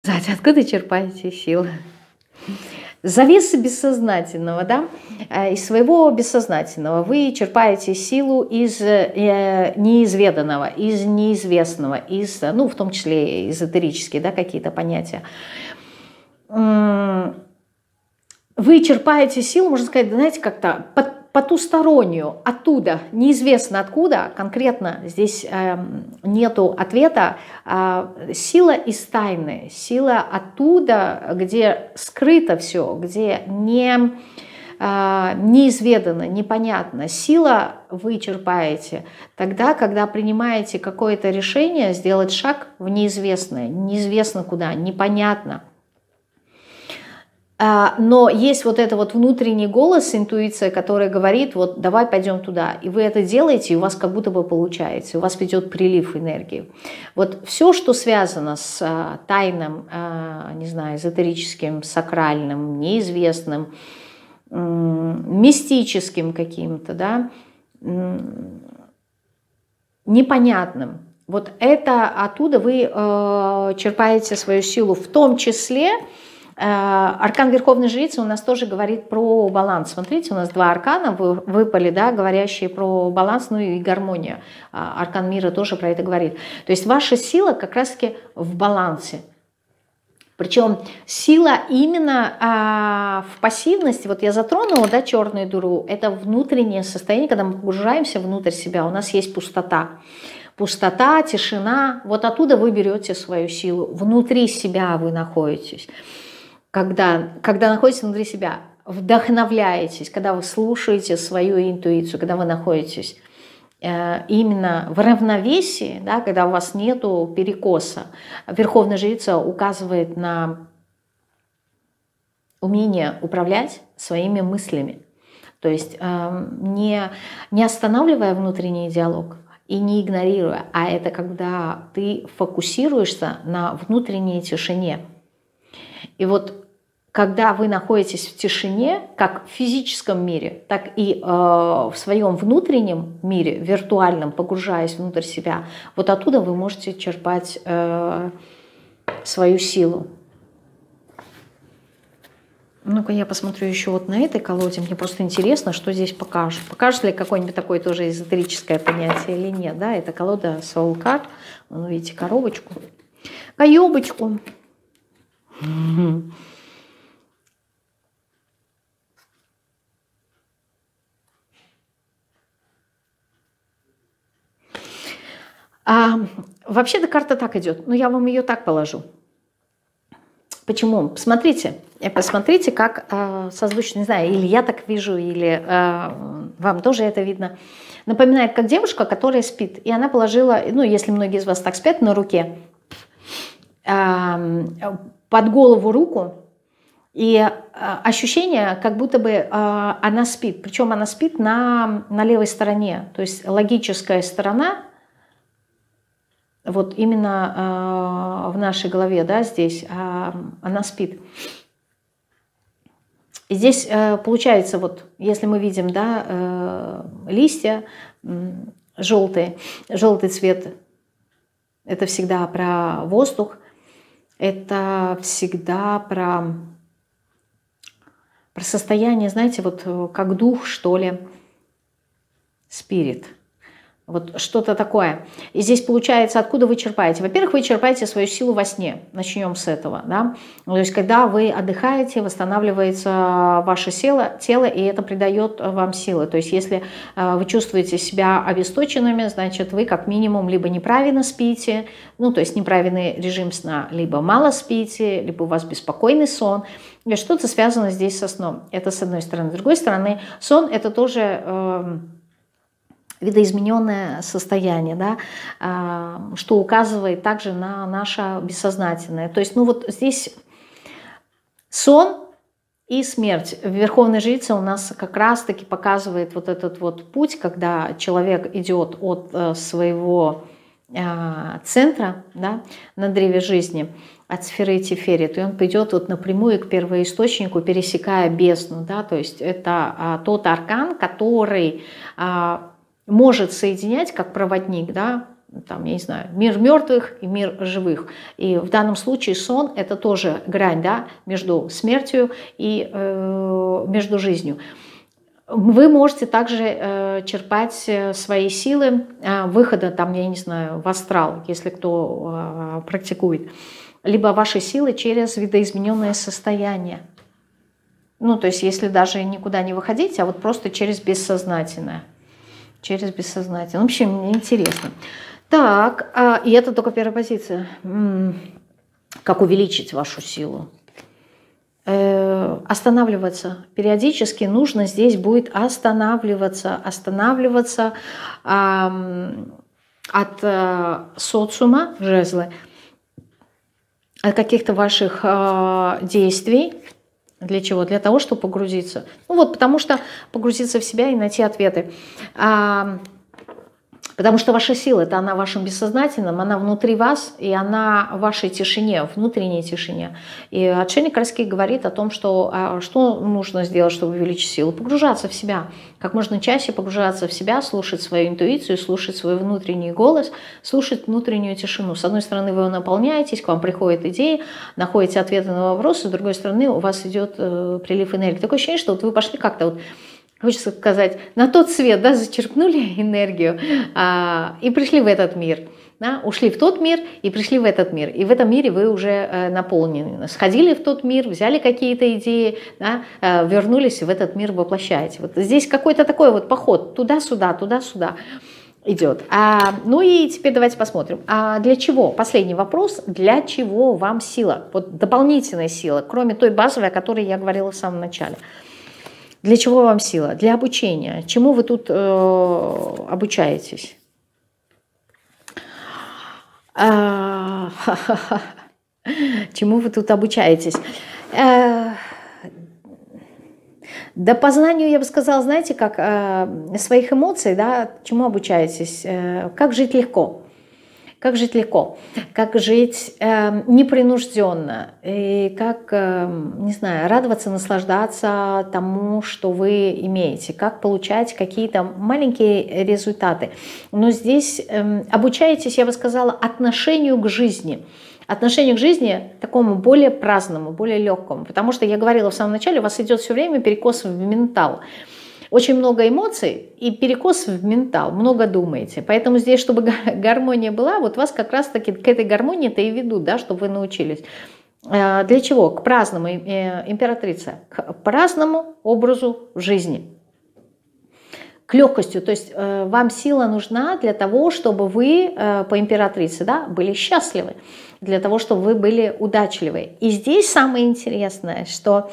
Откуда черпаете силы? Завесы бессознательного, да? Из своего бессознательного вы черпаете силу из неизведанного, из неизвестного, из, ну, в том числе эзотерические, да, какие-то понятия. Вы черпаете силу, можно сказать, знаете, как-то потустороннюю, оттуда, неизвестно откуда, конкретно здесь нету ответа, сила из тайны, сила оттуда, где скрыто все, где неизведано, непонятно. Сила вы черпаете тогда, когда принимаете какое-то решение сделать шаг в неизвестное, неизвестно куда, непонятно. Но есть вот это вот внутренний голос, интуиция, которая говорит, вот давай пойдем туда. И вы это делаете, и у вас как будто бы получается, у вас идет прилив энергии. Вот все, что связано с тайным, не знаю, эзотерическим, сакральным, неизвестным, мистическим каким-то, да, непонятным, вот это оттуда вы черпаете свою силу, в том числе. Аркан Верховной Жрицы у нас тоже говорит про баланс. Смотрите, у нас два аркана выпали, да, говорящие про баланс, ну и гармонию. Аркан мира тоже про это говорит. То есть ваша сила как раз-таки в балансе. Причем сила именно в пассивности. Вот я затронула, да, черную дыру. Это внутреннее состояние, когда мы погружаемся внутрь себя. У нас есть пустота. Пустота, тишина. Вот оттуда вы берете свою силу. Внутри себя вы находитесь. Когда находитесь внутри себя, вдохновляетесь, когда вы слушаете свою интуицию, когда вы находитесь именно в равновесии, да, когда у вас нету перекоса. Верховная Жрица указывает на умение управлять своими мыслями. То есть не останавливая внутренний диалог и не игнорируя, а это когда ты фокусируешься на внутренней тишине. И вот когда вы находитесь в тишине, как в физическом мире, так и в своем внутреннем мире, виртуальном, погружаясь внутрь себя, вот оттуда вы можете черпать свою силу. Ну-ка я посмотрю еще вот на этой колоде. Мне просто интересно, что здесь покажет. Покажет ли какое-нибудь такое тоже эзотерическое понятие или нет. Да, это колода Soul Card. Вы видите коробочку. Коёбочку. Вообще-то карта так идет, но я вам ее так положу. Почему? Посмотрите, как созвучно, не знаю, или я так вижу, или вам тоже это видно. Напоминает, как девушка, которая спит, и она положила, ну, если многие из вас так спят, на руке, под голову руку, и ощущение, как будто бы она спит, причем она спит на левой стороне, то есть логическая сторона, вот именно в нашей голове, да, здесь она спит. И здесь получается, вот если мы видим, да, листья желтые, желтый цвет, это всегда про воздух, это всегда про состояние, знаете, вот как дух, что ли, спирит. Вот что-то такое. И здесь получается, откуда вы черпаете? Во-первых, вы черпаете свою силу во сне. Начнем с этого. Да? То есть, когда вы отдыхаете, восстанавливается ваше тело, и это придает вам силы. То есть, если вы чувствуете себя обесточенными, значит, вы как минимум либо неправильно спите, ну, то есть неправильный режим сна, либо мало спите, либо у вас беспокойный сон. Что-то связано здесь со сном. Это с одной стороны. С другой стороны, сон – это тоже видоизмененное состояние, да, что указывает также на наше бессознательное. То есть, ну вот здесь сон и смерть. Верховная Жрица у нас как раз-таки показывает вот этот вот путь, когда человек идет от своего центра, да, на древе жизни, от сферы Теферит, и он пойдет вот напрямую к первоисточнику, пересекая бездну. Да, то есть это тот аркан, который может соединять, как проводник, да, там, я не знаю, мир мертвых и мир живых. И в данном случае сон – это тоже грань, да, между смертью и между жизнью. Вы можете также черпать свои силы выхода, там, я не знаю, в астрал, если кто практикует, либо ваши силы через видоизмененное состояние. Ну, то есть, если даже никуда не выходить, а вот просто через бессознательное. Через бессознательное. В общем, мне интересно. Так, и это только первая позиция. Как увеличить вашу силу? Останавливаться. Периодически нужно здесь будет останавливаться от социума, жезлы, от каких-то ваших действий. Для чего? Для того, чтобы погрузиться. Ну вот, потому что погрузиться в себя и найти ответы. Потому что ваша сила, это она в вашем бессознательном, она внутри вас, и она в вашей тишине, внутренней тишине. И отшельник Райский говорит о том, что нужно сделать, чтобы увеличить силу. Погружаться в себя. Как можно чаще погружаться в себя, слушать свою интуицию, слушать свой внутренний голос, слушать внутреннюю тишину. С одной стороны, вы наполняетесь, к вам приходят идеи, находите ответы на вопросы, с другой стороны, у вас идет прилив энергии. Такое ощущение, что вот вы пошли как-то вот, хочется сказать, на тот свет, да, зачерпнули энергию и пришли в этот мир. Да, ушли в тот мир и пришли в этот мир. И в этом мире вы уже наполнены. Сходили в тот мир, взяли какие-то идеи, да, вернулись и в этот мир воплощаете. Вот здесь какой-то такой вот поход туда-сюда идет. Ну и теперь давайте посмотрим. Для чего? Последний вопрос. Для чего вам сила? Вот дополнительная сила, кроме той базовой, о которой я говорила в самом начале. Для чего вам сила? Для обучения. Чему вы тут обучаетесь? Чему вы тут обучаетесь? Да познанию, я бы сказала, знаете, как своих эмоций, да, чему обучаетесь? Как жить легко. Как жить легко, как жить непринужденно, и как, не знаю, радоваться, наслаждаться тому, что вы имеете, как получать какие-то маленькие результаты. Но здесь обучаетесь, я бы сказала, отношению к жизни. Отношению к жизни такому более праздному, более легкому. Потому что я говорила в самом начале, у вас идет все время перекос в ментал. Очень много эмоций и перекос в ментал, много думаете. Поэтому здесь, чтобы гармония была, вот вас как раз-таки к этой гармонии-то и ведут, да, чтобы вы научились. Для чего? К праздному, императрица, к праздному образу жизни. К легкостью, то есть вам сила нужна для того, чтобы вы по императрице, да, были счастливы, для того, чтобы вы были удачливы. И здесь самое интересное, что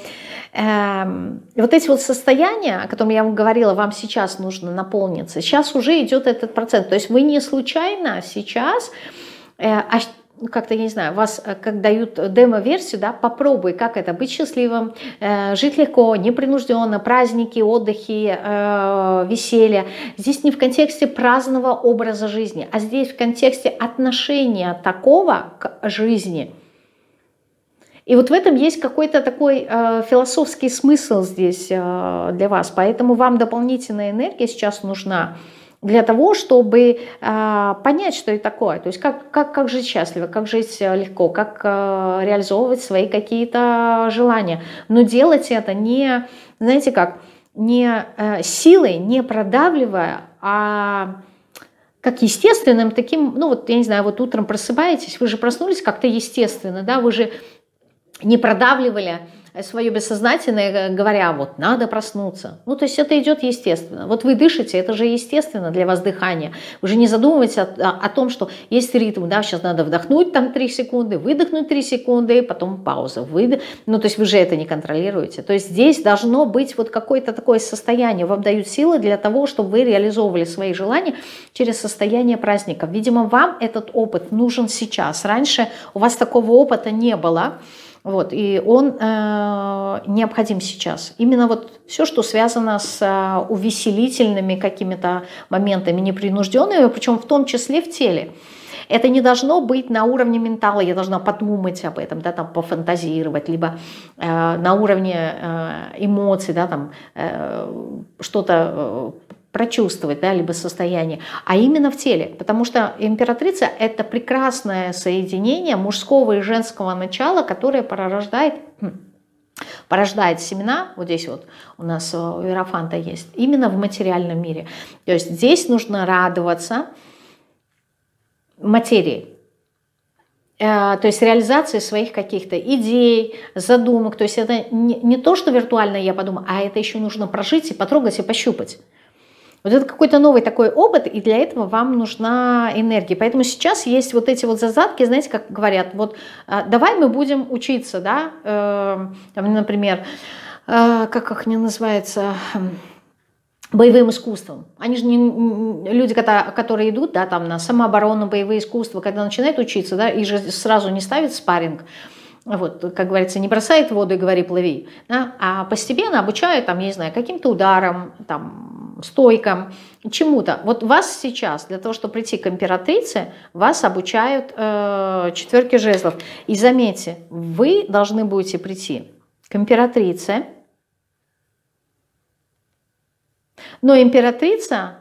вот эти вот состояния, о котором я вам говорила, вам сейчас нужно наполниться, сейчас уже идет этот процент. То есть вы не случайно сейчас, как-то, я не знаю, вас как дают демо-версию, да, попробуй, как это, быть счастливым, жить легко, непринужденно, праздники, отдыхи, веселье. Здесь не в контексте праздного образа жизни, а здесь в контексте отношения такого к жизни. И вот в этом есть какой-то такой философский смысл здесь для вас, поэтому вам дополнительная энергия сейчас нужна, для того, чтобы понять, что это такое. То есть как жить счастливо, как жить легко, как реализовывать свои какие-то желания. Но делать это не, знаете как, не силой, не продавливая, а как естественным таким, ну вот я не знаю, вот утром просыпаетесь, вы же проснулись как-то естественно, да, вы же не продавливали свое бессознательное, говоря, вот надо проснуться. Ну, то есть это идет естественно. Вот вы дышите, это же естественно для вас дыхание. Вы же не задумываетесь о том, что есть ритм, да, сейчас надо вдохнуть там 3 секунды, выдохнуть 3 секунды, потом пауза, Ну, то есть вы же это не контролируете. То есть здесь должно быть вот какое-то такое состояние. Вам дают силы для того, чтобы вы реализовывали свои желания через состояние праздника. Видимо, вам этот опыт нужен сейчас. Раньше у вас такого опыта не было. Вот, и он необходим сейчас. Именно вот все, что связано с увеселительными какими-то моментами, непринужденными, причем в том числе в теле. Это не должно быть на уровне ментала, я должна подумать об этом, да, там, пофантазировать, либо на уровне эмоций, да, там, что-то прочувствовать, да, либо состояние, а именно в теле. Потому что императрица – это прекрасное соединение мужского и женского начала, которое порождает семена, вот здесь вот у нас у Иерофанта есть, именно в материальном мире. То есть здесь нужно радоваться материи. То есть реализации своих каких-то идей, задумок. То есть это не то, что виртуально я подумаю, а это еще нужно прожить и потрогать и пощупать. Вот это какой-то новый такой опыт, и для этого вам нужна энергия. Поэтому сейчас есть вот эти вот задатки, знаете, как говорят, вот давай мы будем учиться, да, там, например, как их не называется, боевым искусством. Они же не люди, которые идут, да, там на самооборону, боевые искусства, когда начинают учиться, да, и же сразу не ставят спарринг, вот, как говорится, не бросает в воду и говори плыви, да, а постепенно обучают, там, я не знаю, каким-то ударам, там, стойкам, чему-то. Вот вас сейчас, для того, чтобы прийти к императрице, вас обучают четверке жезлов. И заметьте, вы должны будете прийти к императрице, но императрица,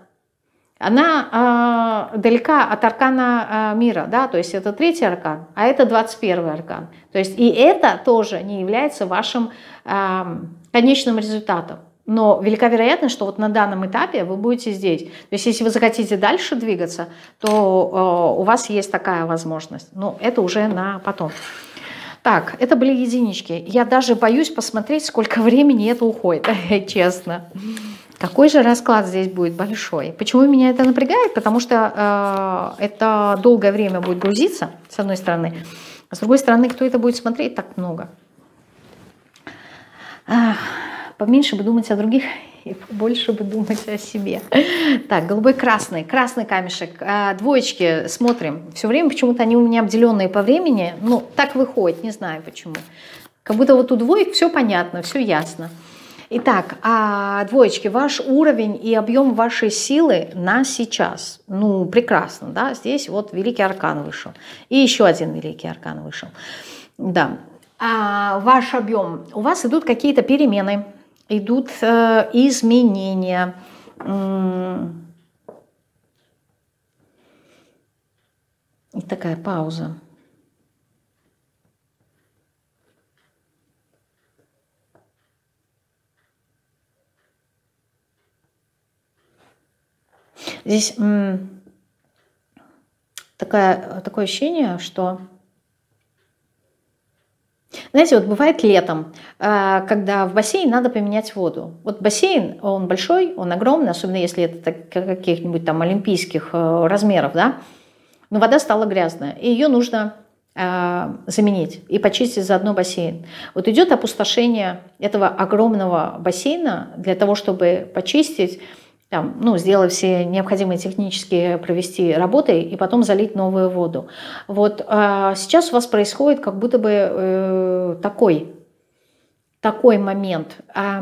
она далека от аркана мира, да, то есть это 3-й аркан, а это 21-й аркан. То есть и это тоже не является вашим конечным результатом. Но велика вероятность, что вот на данном этапе вы будете здесь. То есть если вы захотите дальше двигаться, то у вас есть такая возможность. Но это уже на потом. Так, это были единички. Я даже боюсь посмотреть, сколько времени это уходит, честно. Какой же расклад здесь будет большой? Почему меня это напрягает? Потому что это долгое время будет грузиться, с одной стороны. А с другой стороны, кто это будет смотреть, так много. Поменьше бы думать о других и побольше бы думать о себе. Так, голубой-красный. Красный камешек. Двоечки смотрим. Все время почему-то они у меня обделенные по времени. Ну, так выходит, не знаю почему. Как будто вот у двоек все понятно, все ясно. Итак, двоечки, ваш уровень и объем вашей силы на сейчас. Ну, прекрасно, да, здесь вот великий аркан вышел. И еще один великий аркан вышел. Да. Ваш объем. У вас идут какие-то перемены, идут изменения. И такая пауза. Здесь такое ощущение, что, знаете, вот бывает летом, когда в бассейн надо поменять воду. Вот бассейн, он большой, он огромный, особенно если это каких-нибудь там олимпийских размеров, да, но вода стала грязная, и ее нужно заменить и почистить заодно бассейн. Вот идет опустошение этого огромного бассейна для того, чтобы почистить, там, ну, сделать все необходимые технические провести работы и потом залить новую воду. Вот сейчас у вас происходит как будто бы такой момент.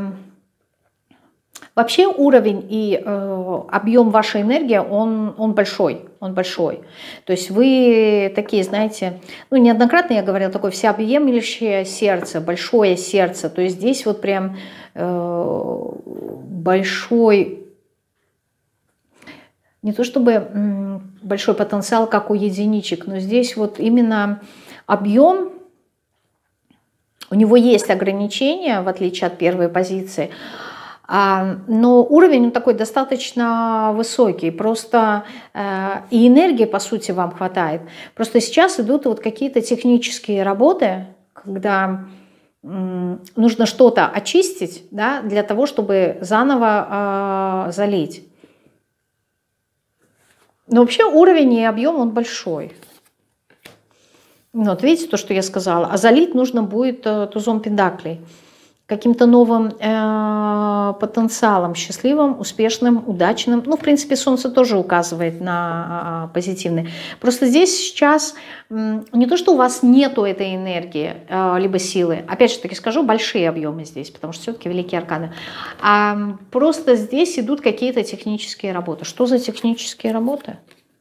Вообще уровень и объем вашей энергии, он большой, То есть вы такие, знаете, ну, неоднократно я говорила, такое всеобъемлющее сердце, большое сердце. То есть здесь вот прям большой, не то чтобы большой потенциал, как у единичек, но здесь вот именно объем, у него есть ограничения, в отличие от первой позиции, но уровень он такой достаточно высокий, просто и энергии, по сути, вам хватает. Просто сейчас идут вот какие-то технические работы, когда нужно что-то очистить, да, для того, чтобы заново залить. Но вообще уровень и объем он большой. Вот видите то, что я сказала. А залить нужно будет тузом пентаклей. Каким-то новым потенциалом, счастливым, успешным, удачным. Ну, в принципе, Солнце тоже указывает на позитивный. Просто здесь сейчас не то, что у вас нету этой энергии, либо силы. Опять же таки скажу, большие объемы здесь, потому что все-таки великие арканы. А просто здесь идут какие-то технические работы. Что за технические работы?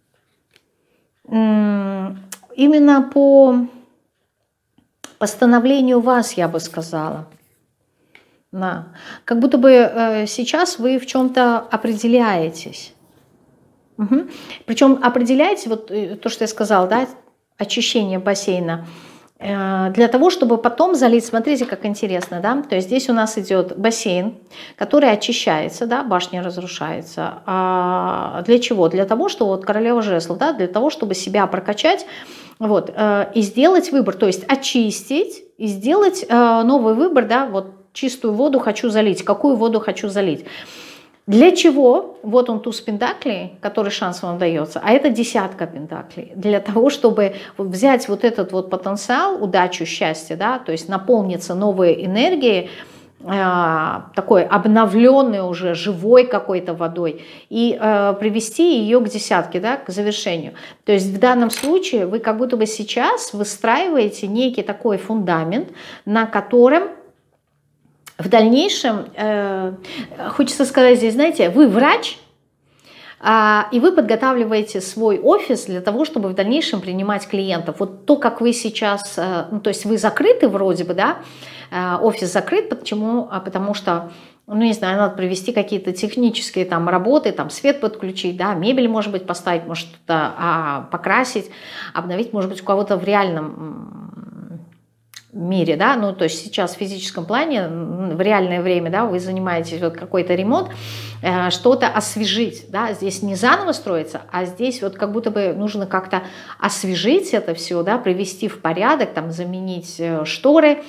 Именно по постановлению вас, я бы сказала. Да. Как будто бы сейчас вы в чем-то определяетесь. Угу. Причем определяете, вот то, что я сказала, да, очищение бассейна, для того, чтобы потом залить, смотрите, как интересно, да, то есть здесь у нас идет бассейн, который очищается, да, башня разрушается. А для чего? Для того, что вот королева жезлов, да, для того, чтобы себя прокачать, вот, и сделать выбор, то есть очистить и сделать новый выбор, да, вот чистую воду хочу залить, какую воду хочу залить. Для чего? Вот он туз пентаклей, который шанс вам дается, а это десятка пентаклей. Для того, чтобы взять вот этот вот потенциал, удачу, счастье, да, то есть наполниться новой энергией, такой обновленной уже, живой какой-то водой, и привести ее к десятке, да, к завершению. То есть в данном случае вы как будто бы сейчас выстраиваете некий такой фундамент, на котором в дальнейшем, хочется сказать здесь, знаете, вы врач, и вы подготавливаете свой офис для того, чтобы в дальнейшем принимать клиентов. Вот то, как вы сейчас, ну, то есть вы закрыты вроде бы, да, офис закрыт, почему? Потому что, ну, не знаю, надо провести какие-то технические там работы, там свет подключить, да, мебель, может быть, поставить, может, что-то покрасить, обновить, может быть, у кого-то в реальном мире, да, ну, то есть сейчас в физическом плане, в реальное время, да, вы занимаетесь вот какой-то ремонт, что-то освежить, да, здесь не заново строится, а здесь вот как будто бы нужно как-то освежить это все, да, привести в порядок, там, заменить шторы,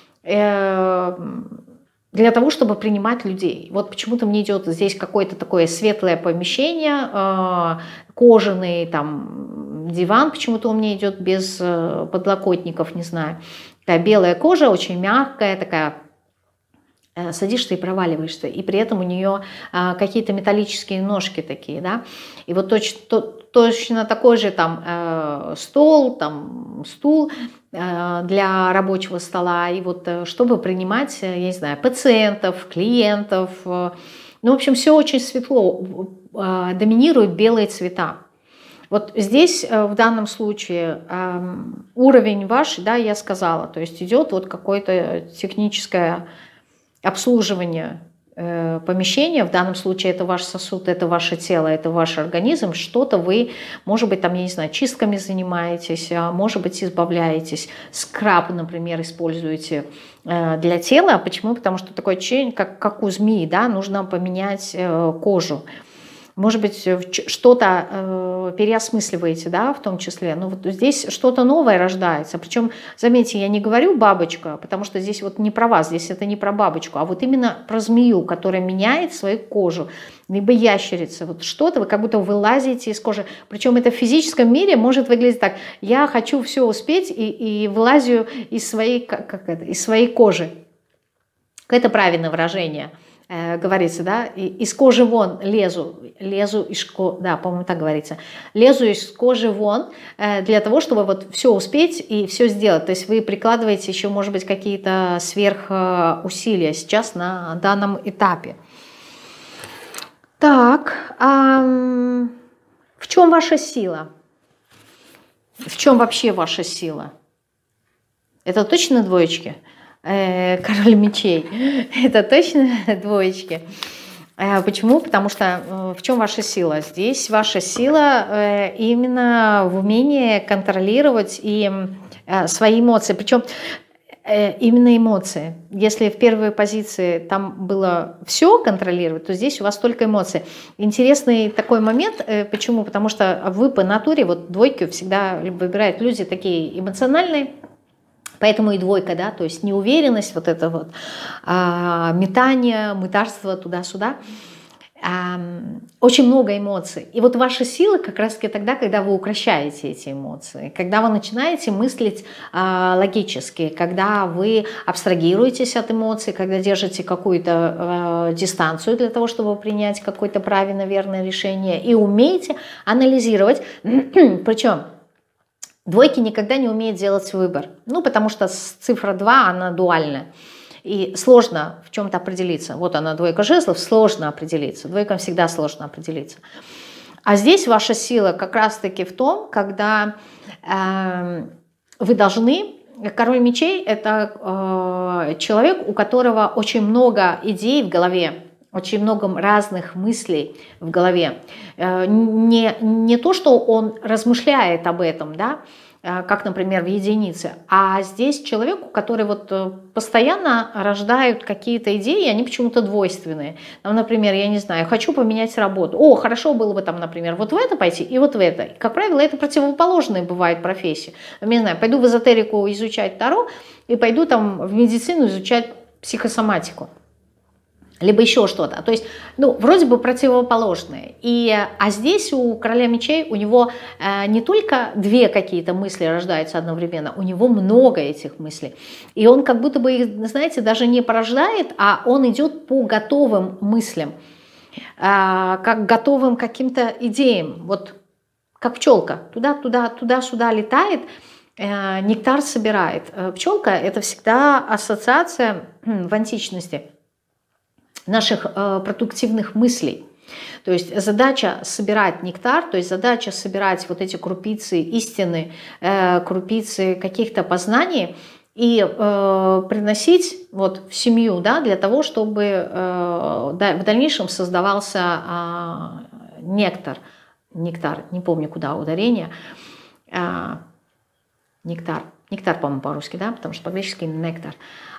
для того, чтобы принимать людей. Вот почему-то мне идет здесь какое-то такое светлое помещение, кожаный там диван, почему-то у меня идет без подлокотников, не знаю. Такая белая кожа, очень мягкая, такая, садишься и проваливаешься, и при этом у нее какие-то металлические ножки такие, да, и вот точно такой же там стол, там стул для рабочего стола, и вот чтобы принимать, я не знаю, пациентов, клиентов, ну, в общем, все очень светло, доминируют белые цвета. Вот здесь в данном случае уровень ваш, да, я сказала, то есть идет вот какое-то техническое обслуживание помещения, в данном случае это ваш сосуд, это ваше тело, это ваш организм, что-то вы, может быть, там, я не знаю, чистками занимаетесь, может быть, избавляетесь, скраб, например, используете для тела. Почему? Потому что такое ощущение, как у змеи, да, нужно поменять кожу. Может быть, что-то переосмысливаете, да, в том числе. Но вот здесь что-то новое рождается. Причем, заметьте, я не говорю бабочка, потому что здесь вот не про вас, здесь это не про бабочку, а вот именно про змею, которая меняет свою кожу. Либо ящерица. Вот что-то, вы как будто вылазите из кожи. Причем это в физическом мире может выглядеть так. Я хочу все успеть и вылазю из своей, из своей кожи. Это правильное выражение. Говорится, да, из кожи вон лезу из кожи, да, по-моему, так говорится, лезу из кожи вон для того, чтобы вот все успеть и все сделать. То есть вы прикладываете еще, может быть, какие-то сверхусилия сейчас на данном этапе. Так, в чем ваша сила? В чем вообще ваша сила? Это точно двоечки? Король мечей. Это точно двоечки. Почему? Потому что в чем ваша сила? Здесь ваша сила именно в умении контролировать и свои эмоции. Причем именно эмоции. Если в первой позиции там было все контролировать, то здесь у вас только эмоции. Интересный такой момент. Почему? Потому что вы по натуре, вот двойки всегда выбирают люди такие эмоциональные, поэтому и двойка, да, то есть неуверенность, вот это вот метание, мытарство туда-сюда. Очень много эмоций. И вот ваша сила как раз-таки тогда, когда вы укрощаете эти эмоции, когда вы начинаете мыслить логически, когда вы абстрагируетесь от эмоций, когда держите какую-то дистанцию для того, чтобы принять какое-то правильно верное решение и умеете анализировать. Причем двойки никогда не умеют делать выбор. Ну, потому что цифра 2, она дуальная. И сложно в чем-то определиться. Вот она, двойка жезлов, сложно определиться. Двойкам всегда сложно определиться. А здесь ваша сила как раз-таки в том, когда вы должны король мечей – это человек, у которого очень много идей в голове, очень много разных мыслей в голове. Не то, что он размышляет об этом, да, как, например, в единице, а здесь человеку, который вот постоянно рождают какие-то идеи, они почему-то двойственные. Там, например, я не знаю, хочу поменять работу. О, хорошо было бы там, например, вот в это пойти и вот в это. И, как правило, это противоположные бывают профессии. Я не знаю, пойду в эзотерику изучать Таро и пойду там в медицину изучать психосоматику. Либо еще что-то. То есть, ну, вроде бы противоположные. А здесь у короля мечей у него не только две какие-то мысли рождаются одновременно, у него много этих мыслей. И он как будто бы их, знаете, даже не порождает, а он идет по готовым мыслям, как готовым каким-то идеям. Вот как пчелка. Туда-сюда летает, нектар собирает. Пчелка – это всегда ассоциация в античности наших продуктивных мыслей. То есть задача собирать нектар, то есть задача собирать вот эти крупицы истины, крупицы каких-то познаний и приносить вот в семью, да, для того, чтобы в дальнейшем создавался нектар, не помню куда ударение, нектар, по-моему, по-русски, да, потому что по-гречески нектар.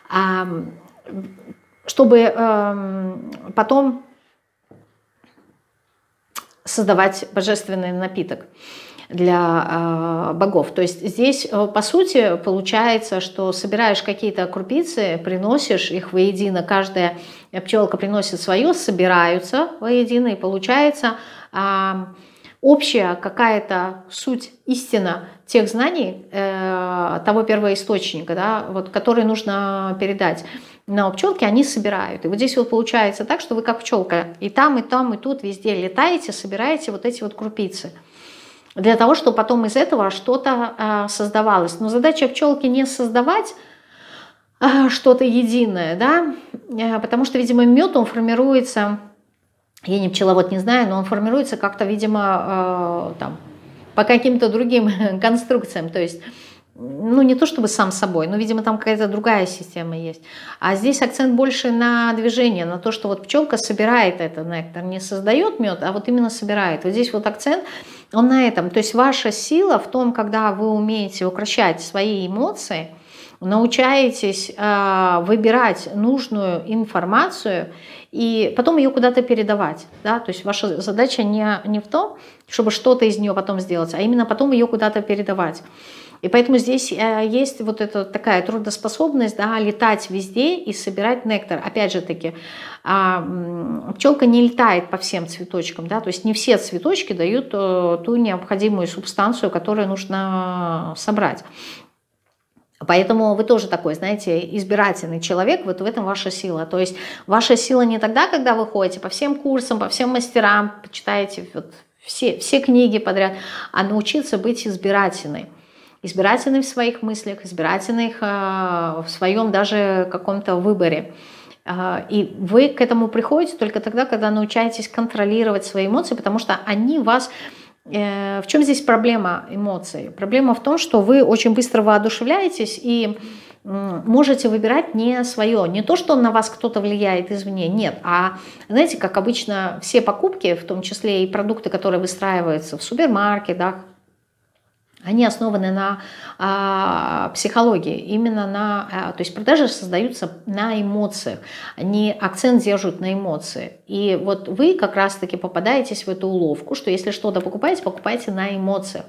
Чтобы потом создавать божественный напиток для богов. То есть здесь, по сути, получается, что собираешь какие-то крупицы, приносишь их воедино, каждая пчелка приносит свое, собираются воедино, и получается общая какая-то суть, истина тех знаний, того первоисточника, да, вот, который нужно передать. Но пчелки, они собирают. И вот здесь вот получается так, что вы как пчелка и там, и тут, везде летаете, собираете вот эти вот крупицы. Для того, чтобы потом из этого что-то создавалось. Но задача пчелки не создавать что-то единое, да, потому что, видимо, мед, он формируется, я не пчеловод, не знаю, но он формируется как-то, видимо, там, по каким-то другим конструкциям, то есть, ну, не то чтобы сам собой, но, видимо, там какая-то другая система есть. А здесь акцент больше на движение, на то, что вот пчелка собирает этот нектар, не создает мед, а вот именно собирает. Вот здесь вот акцент, он на этом. То есть ваша сила в том, когда вы умеете укрощать свои эмоции, научаетесь выбирать нужную информацию и потом ее куда-то передавать. Да? То есть ваша задача не в том, чтобы что-то из нее потом сделать, а именно потом ее куда-то передавать. И поэтому здесь есть вот эта такая трудоспособность, да, летать везде и собирать нектар. Опять же таки, пчелка не летает по всем цветочкам, да, то есть не все цветочки дают ту необходимую субстанцию, которую нужно собрать. Поэтому вы тоже такой, знаете, избирательный человек, вот в этом ваша сила. То есть ваша сила не тогда, когда вы ходите по всем курсам, по всем мастерам, почитаете вот все книги подряд, а научиться быть избирательной. Избирательной в своих мыслях, избирательной в своем даже каком-то выборе. И вы к этому приходите только тогда, когда научаетесь контролировать свои эмоции, потому что они вас... В чем здесь проблема эмоций? Проблема в том, что вы очень быстро воодушевляетесь и можете выбирать не свое, не то, что на вас кто-то влияет извне, нет, а знаете, как обычно все покупки, в том числе и продукты, которые выстраиваются в супермаркетах, они основаны на психологии, именно то есть продажи создаются на эмоциях, они акцент держат на эмоции. И вот вы как раз-таки попадаетесь в эту уловку, что если что-то покупаете, покупайте на эмоциях.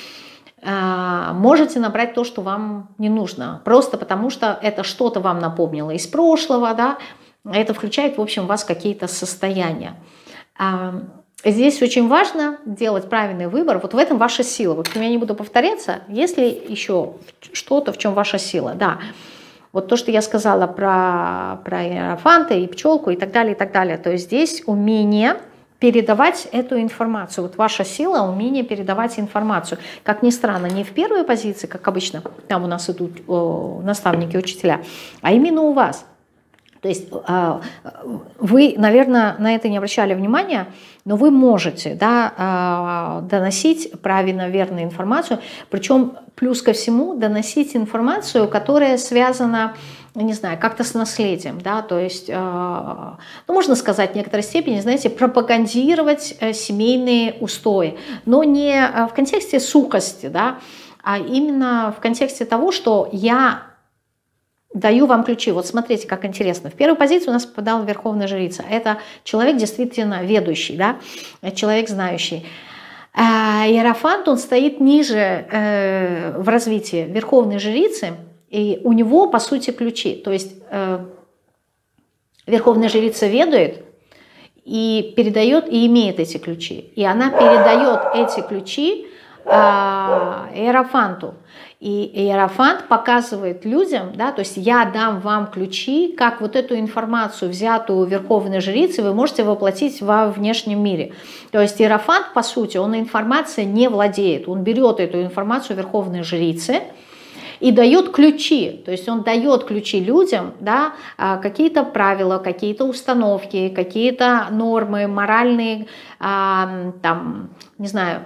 Можете набрать то, что вам не нужно, просто потому что это что-то вам напомнило из прошлого, да, это включает, в общем, в вас какие-то состояния. Здесь очень важно делать правильный выбор. Вот в этом ваша сила. Вот я не буду повторяться. Если еще что-то, в чем ваша сила, да. Вот то, что я сказала про иерофанта и пчелку и так далее, и так далее. То есть здесь умение передавать эту информацию. Вот ваша сила, умение передавать информацию. Как ни странно, не в первой позиции, как обычно, там у нас идут наставники, учителя, а именно у вас. То есть вы, наверное, на это не обращали внимания, но вы можете, да, доносить правильно, верную информацию, причем плюс ко всему доносить информацию, которая связана, не знаю, как-то с наследием, да, то есть, ну, можно сказать в некоторой степени, знаете, пропагандировать семейные устои, но не в контексте сухости, да, а именно в контексте того, что я даю вам ключи. Вот смотрите, как интересно. В первую позицию у нас попадала верховная жрица. Это человек действительно ведущий, да? Человек знающий. Иерофант, он стоит ниже в развитии верховной жрицы, и у него, по сути, ключи. То есть верховная жрица ведает и передает, и имеет эти ключи. И она передает эти ключи Иерофанту. И Иерофант показывает людям, да, то есть я дам вам ключи, как вот эту информацию, взятую у верховной жрицы, вы можете воплотить во внешнем мире. То есть Иерофант, по сути, он информацией не владеет, он берет эту информацию верховной жрицы и дает ключи, то есть он дает ключи людям, да, какие-то правила, какие-то установки, какие-то нормы, моральные, там, не знаю,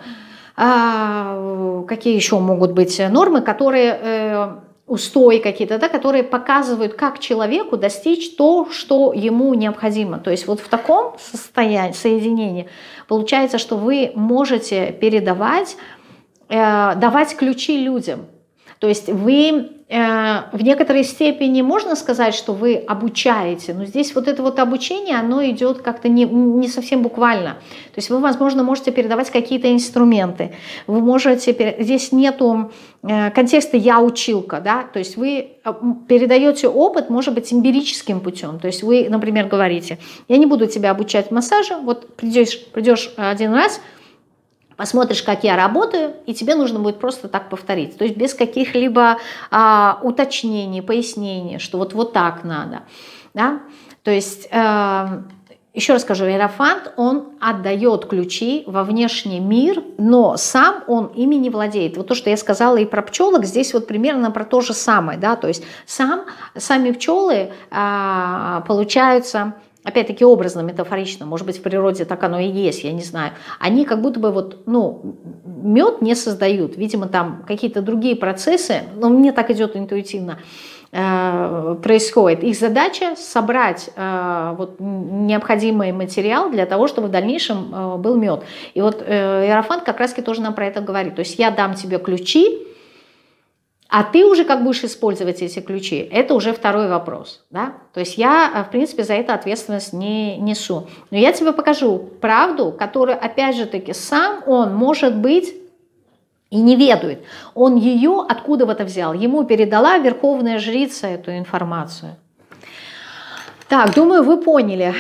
какие еще могут быть нормы, которые устои какие-то, да, которые показывают, как человеку достичь то, что ему необходимо. То есть вот в таком состоянии, соединении получается, что вы можете передавать, давать ключи людям. То есть вы в некоторой степени можно сказать, что вы обучаете, но здесь вот это вот обучение, оно идет как-то не совсем буквально. То есть вы, возможно, можете передавать какие-то инструменты, вы можете, здесь нету контекста «я училка», да, то есть вы передаете опыт, может быть, эмпирическим путем. То есть вы, например, говорите: я не буду тебя обучать массажу, вот придешь один раз, посмотришь, как я работаю, и тебе нужно будет просто так повторить. То есть без каких-либо уточнений, пояснений, что вот так надо. Да? То есть, еще раз скажу, Иерофант, он отдает ключи во внешний мир, но сам он ими не владеет. Вот то, что я сказала и про пчелок, здесь вот примерно про то же самое. Да? То есть сами пчелы получаются... Опять-таки образно, метафорично, может быть, в природе так оно и есть, я не знаю. Они как будто бы вот, ну, мед не создают. Видимо, там какие-то другие процессы, но мне так идет интуитивно, происходит. Их задача собрать вот необходимый материал для того, чтобы в дальнейшем был мед. И вот Иерофант как раз-таки тоже нам про это говорит. То есть я дам тебе ключи, а ты уже как будешь использовать эти ключи, это уже второй вопрос. Да? То есть я, в принципе, за это ответственность не несу. Но я тебе покажу правду, которую, опять же таки, сам он, может быть, и не ведает. Он ее откуда-то взял. Ему передала верховная жрица эту информацию. Так, думаю, вы поняли.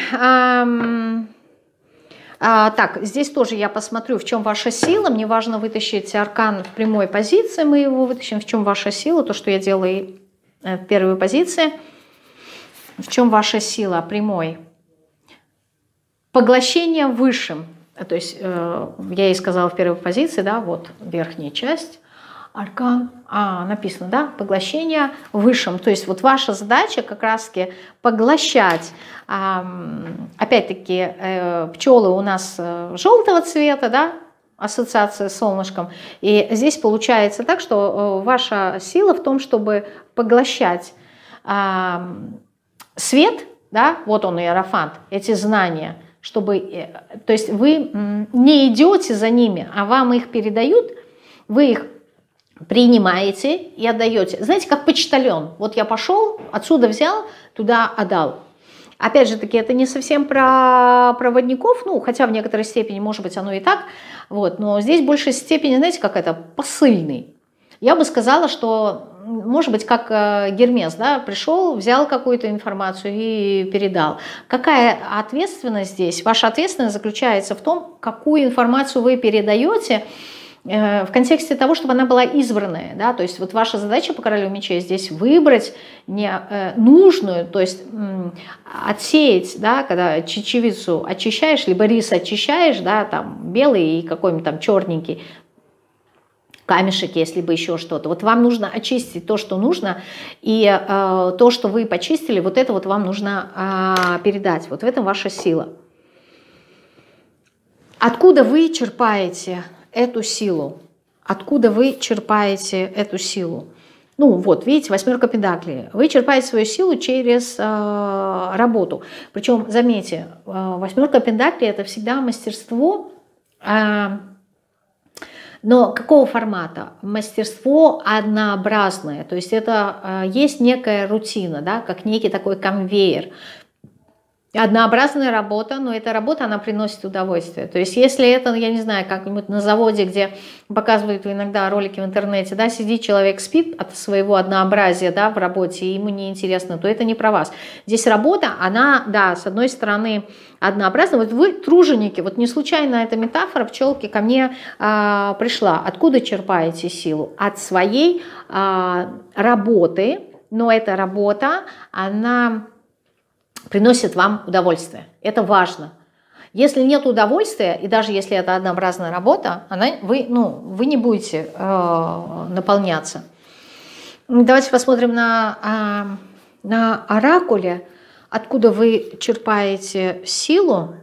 Так, здесь тоже я посмотрю, в чем ваша сила. Мне важно вытащить аркан в прямой позиции. Мы его вытащим. В чем ваша сила? То, что я делаю в первой позиции. В чем ваша сила прямой? Поглощение высшим. То есть я ей сказала в первой позиции, да, вот верхняя часть. Аркан, написано, да, поглощение высшим. То есть вот ваша задача как раз-таки поглощать, опять-таки, пчелы у нас желтого цвета, да, ассоциация с солнышком. И здесь получается так, что ваша сила в том, чтобы поглощать свет, да, вот он, Иерофант, эти знания, чтобы, то есть вы не идете за ними, а вам их передают, вы их принимаете и отдаете. Знаете, как почтальон. Вот я пошел, отсюда взял, туда отдал. Опять же таки, это не совсем про проводников, ну, хотя в некоторой степени, может быть, оно и так, вот, но здесь в большей степени, знаете, как это, посыльный. Я бы сказала, что, может быть, как Гермес, да, пришел, взял какую-то информацию и передал. Какая ответственность здесь? Ваша ответственность заключается в том, какую информацию вы передаете, в контексте того, чтобы она была избранная, да, то есть вот ваша задача по королю мечей здесь выбрать нужную, то есть отсеять, да, когда чечевицу очищаешь, либо рис очищаешь, да, там белый и какой-нибудь там черненький, камешек, если бы еще что-то. Вот вам нужно очистить то, что нужно, и то, что вы почистили, вот это вот вам нужно передать. Вот в этом ваша сила. Откуда вы черпаете эту силу? Откуда вы черпаете эту силу? Ну вот, видите, 8 пентаклей. Вы черпаете свою силу через работу. Причем, заметьте, 8 пентаклей — это всегда мастерство. Но какого формата? Мастерство однообразное. То есть это есть некая рутина, да, как некий такой конвейер. Однообразная работа, но эта работа, она приносит удовольствие. То есть если это, я не знаю, как-нибудь на заводе, где показывают иногда ролики в интернете, да, сидит человек, спит от своего однообразия, да, в работе, и ему неинтересно, то это не про вас. Здесь работа, она, да, с одной стороны однообразна. Вот вы труженики, вот не случайно эта метафора пчелки ко мне пришла. Откуда черпаете силу? От своей работы, но эта работа, она приносит вам удовольствие. Это важно. Если нет удовольствия, и даже если это однообразная работа, вы не будете наполняться. Давайте посмотрим на оракуле, откуда вы черпаете силу.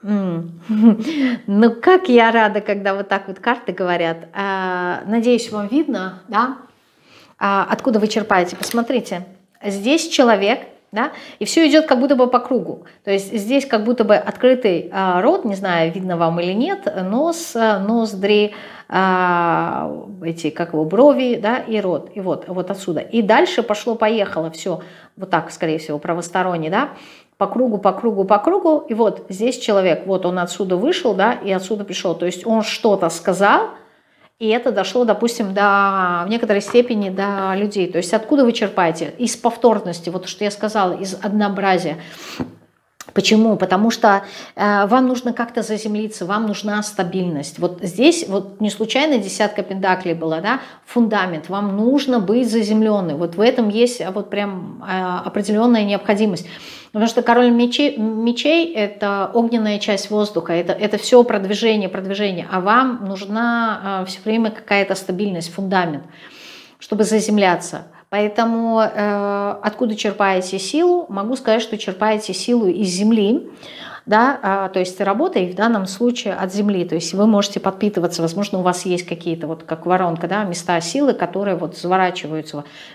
Ну, как я рада, когда вот так вот карты говорят. Надеюсь, вам видно, да? Откуда вы черпаете. Посмотрите, здесь человек, да, и все идет как будто бы по кругу. То есть здесь как будто бы открытый рот, не знаю, видно вам или нет, нос, ноздри, эти, как его, брови, да, и рот. И вот отсюда. И дальше пошло-поехало все, вот так, скорее всего, правосторонне, да, по кругу, по кругу, по кругу. И вот здесь человек, вот он отсюда вышел, да, и отсюда пришел. То есть он что-то сказал, и это дошло, допустим, в некоторой степени до людей. То есть откуда вы черпаете? Из повторности, вот что я сказала, из однообразия. Почему? Потому что вам нужно как-то заземлиться, вам нужна стабильность. Вот здесь вот не случайно 10 пентаклей была, да, фундамент. Вам нужно быть заземленным. Вот в этом есть вот прям определенная необходимость. Потому что король мечей — это огненная часть воздуха, это все продвижение, а вам нужна все время какая-то стабильность, фундамент, чтобы заземляться. Поэтому откуда черпаете силу? Могу сказать, что черпаете силу из земли, да, то есть работа и в данном случае от земли. То есть вы можете подпитываться, возможно, у вас есть какие-то, вот как воронка, да, места силы, которые вот заворачивают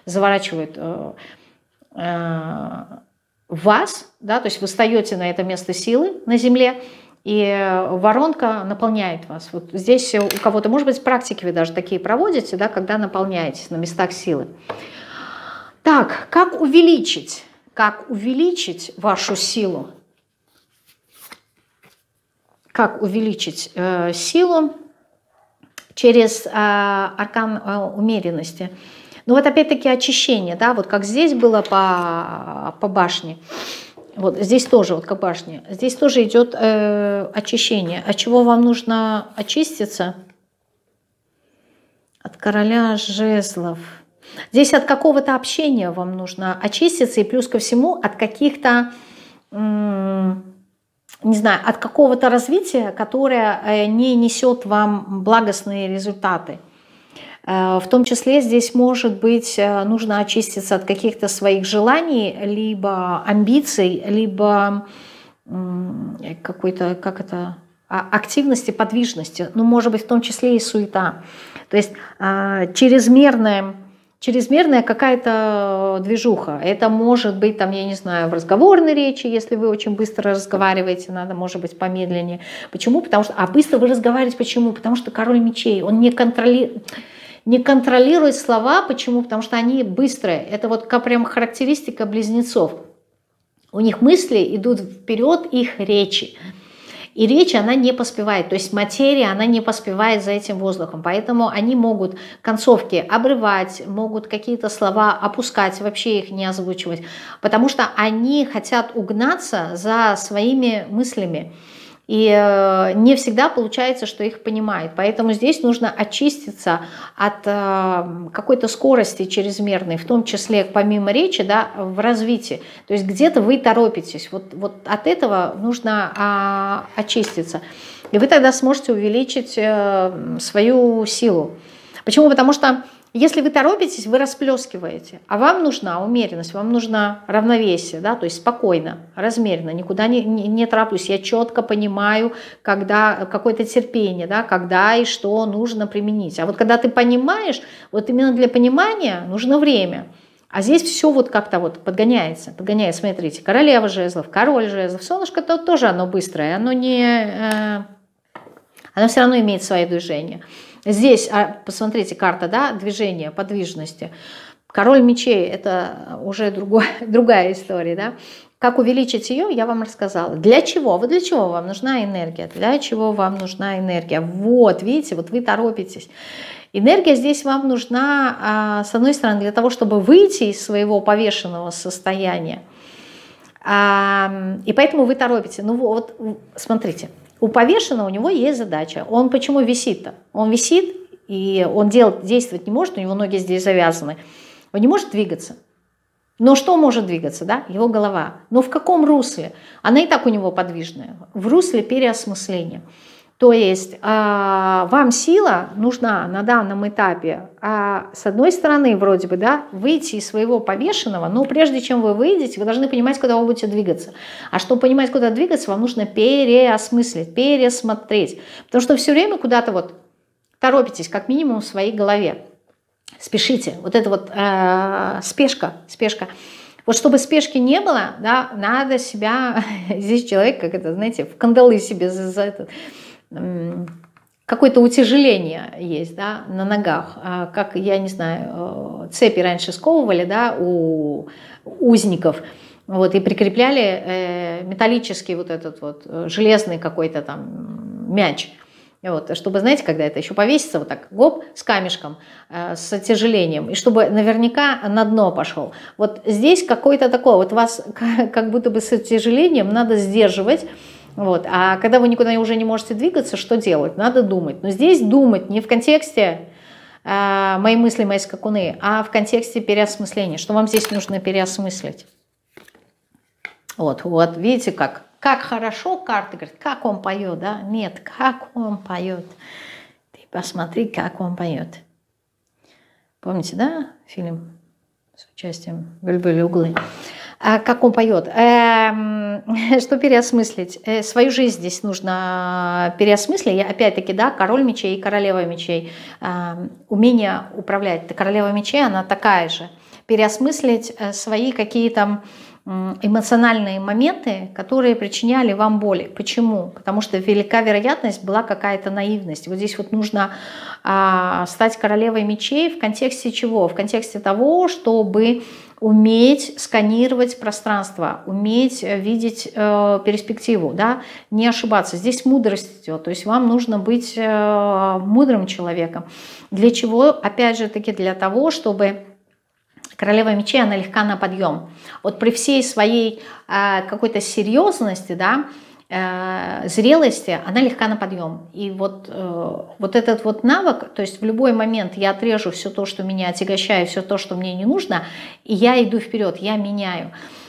в вас, да, то есть вы встаете на это место силы на земле, и воронка наполняет вас. Вот здесь у кого-то, может быть, практики вы даже такие проводите, да, когда наполняетесь на местах силы. Так, как увеличить вашу силу? Как увеличить силу через аркан умеренности? Ну вот опять-таки очищение, да, вот как здесь было по башне, вот здесь тоже, вот как башня, здесь тоже идет очищение. От чего вам нужно очиститься? От короля жезлов. Здесь от какого-то общения вам нужно очиститься, и плюс ко всему от каких-то, не знаю, от какого-то развития, которое не несет вам благостные результаты. В том числе здесь, может быть, нужно очиститься от каких-то своих желаний, либо амбиций, либо какой-то, активности, подвижности. Ну, может быть, в том числе и суета. То есть чрезмерная какая-то движуха. Это может быть, там, я не знаю, в разговорной речи, если вы очень быстро разговариваете, надо, может быть, помедленнее. Почему? Потому что, быстро вы разговариваете, почему? Потому что король мечей, он не контролирует слова. Почему? Потому что они быстрые. Это вот прям характеристика близнецов. У них мысли идут вперед их речи. И речь, она не поспевает. То есть материя, она не поспевает за этим воздухом. Поэтому они могут концовки обрывать, могут какие-то слова опускать, вообще их не озвучивать. Потому что они хотят угнаться за своими мыслями. И не всегда получается, что их понимает. Поэтому здесь нужно очиститься от какой-то скорости чрезмерной, в том числе помимо речи, да, в развитии. То есть где-то вы торопитесь. Вот от этого нужно очиститься. И вы тогда сможете увеличить свою силу. Почему? Потому что если вы торопитесь, вы расплескиваете, а вам нужна умеренность, вам нужно равновесие, да, то есть спокойно, размеренно, никуда не тороплюсь, я четко понимаю, когда какое-то терпение, да, когда и что нужно применить. А вот когда ты понимаешь, вот именно для понимания нужно время. А здесь все вот как-то вот подгоняется, смотрите, королева жезлов, король жезлов, солнышко -то тоже оно быстрое, оно все равно имеет свои движения. Здесь, посмотрите, карта, да, движения, подвижности. Король мечей – это уже другая история, да. Как увеличить ее, я вам рассказала. Для чего? Вот для чего вам нужна энергия? Для чего вам нужна энергия? Вот, видите, вот вы торопитесь. Энергия здесь вам нужна, с одной стороны, для того, чтобы выйти из своего повешенного состояния. И поэтому вы торопитесь. Ну вот, смотрите. У повешенного у него есть задача. Он почему висит-то? Он висит, и он действовать не может, у него ноги здесь завязаны. Он не может двигаться. Но что может двигаться? Да? Его голова. Но в каком русле? Она и так у него подвижная. В русле переосмысления. То есть вам сила нужна на данном этапе, с одной стороны, вроде бы, да, выйти из своего повешенного, но прежде чем вы выйдете, вы должны понимать, куда вы будете двигаться. А чтобы понимать, куда двигаться, вам нужно переосмыслить, пересмотреть. Потому что все время куда-то вот торопитесь, как минимум в своей голове. Спешите. Вот это вот спешка. Вот чтобы спешки не было, да, надо себя, здесь человек, как это, знаете, в кандалы себе за этот... Какое-то утяжеление есть, да, на ногах, как, я не знаю, цепи раньше сковывали, да, у узников, вот, и прикрепляли металлический вот этот вот железный какой-то там мяч, вот, чтобы, знаете, когда это еще повесится вот так, гоп, с камешком, с оттяжелением, и чтобы наверняка на дно пошел. Вот здесь какой-то такой, вот вас как будто бы с оттяжелением надо сдерживать. Вот. А когда вы никуда уже не можете двигаться, что делать? Надо думать. Но здесь думать не в контексте мои мысли, мои скакуны, а в контексте переосмысления. Что вам здесь нужно переосмыслить? Вот, видите, как хорошо карты говорят, как он поет, да? Нет, как он поет. Ты посмотри, как он поет. Помните, да, фильм с участием Бульбули Углы? Как он поет. Что переосмыслить? Свою жизнь здесь нужно переосмыслить. Опять-таки, да, король мечей и королева мечей. Умение управлять. Королева мечей, она такая же. Переосмыслить свои какие-то эмоциональные моменты, которые причиняли вам боли. Почему? Потому что велика вероятность, была какая-то наивность. Вот здесь вот нужно стать королевой мечей в контексте чего? В контексте того, чтобы уметь сканировать пространство, уметь видеть перспективу, да? Не ошибаться. Здесь мудрость идет, то есть вам нужно быть мудрым человеком. Для чего? Опять же таки для того, чтобы королева мечей, она легка на подъем. Вот при всей своей какой-то серьезности, да, зрелости, она легка на подъем. И вот этот вот навык, то есть в любой момент я отрежу все то, что меня отягощает, все то, что мне не нужно, и я иду вперед, я меняю.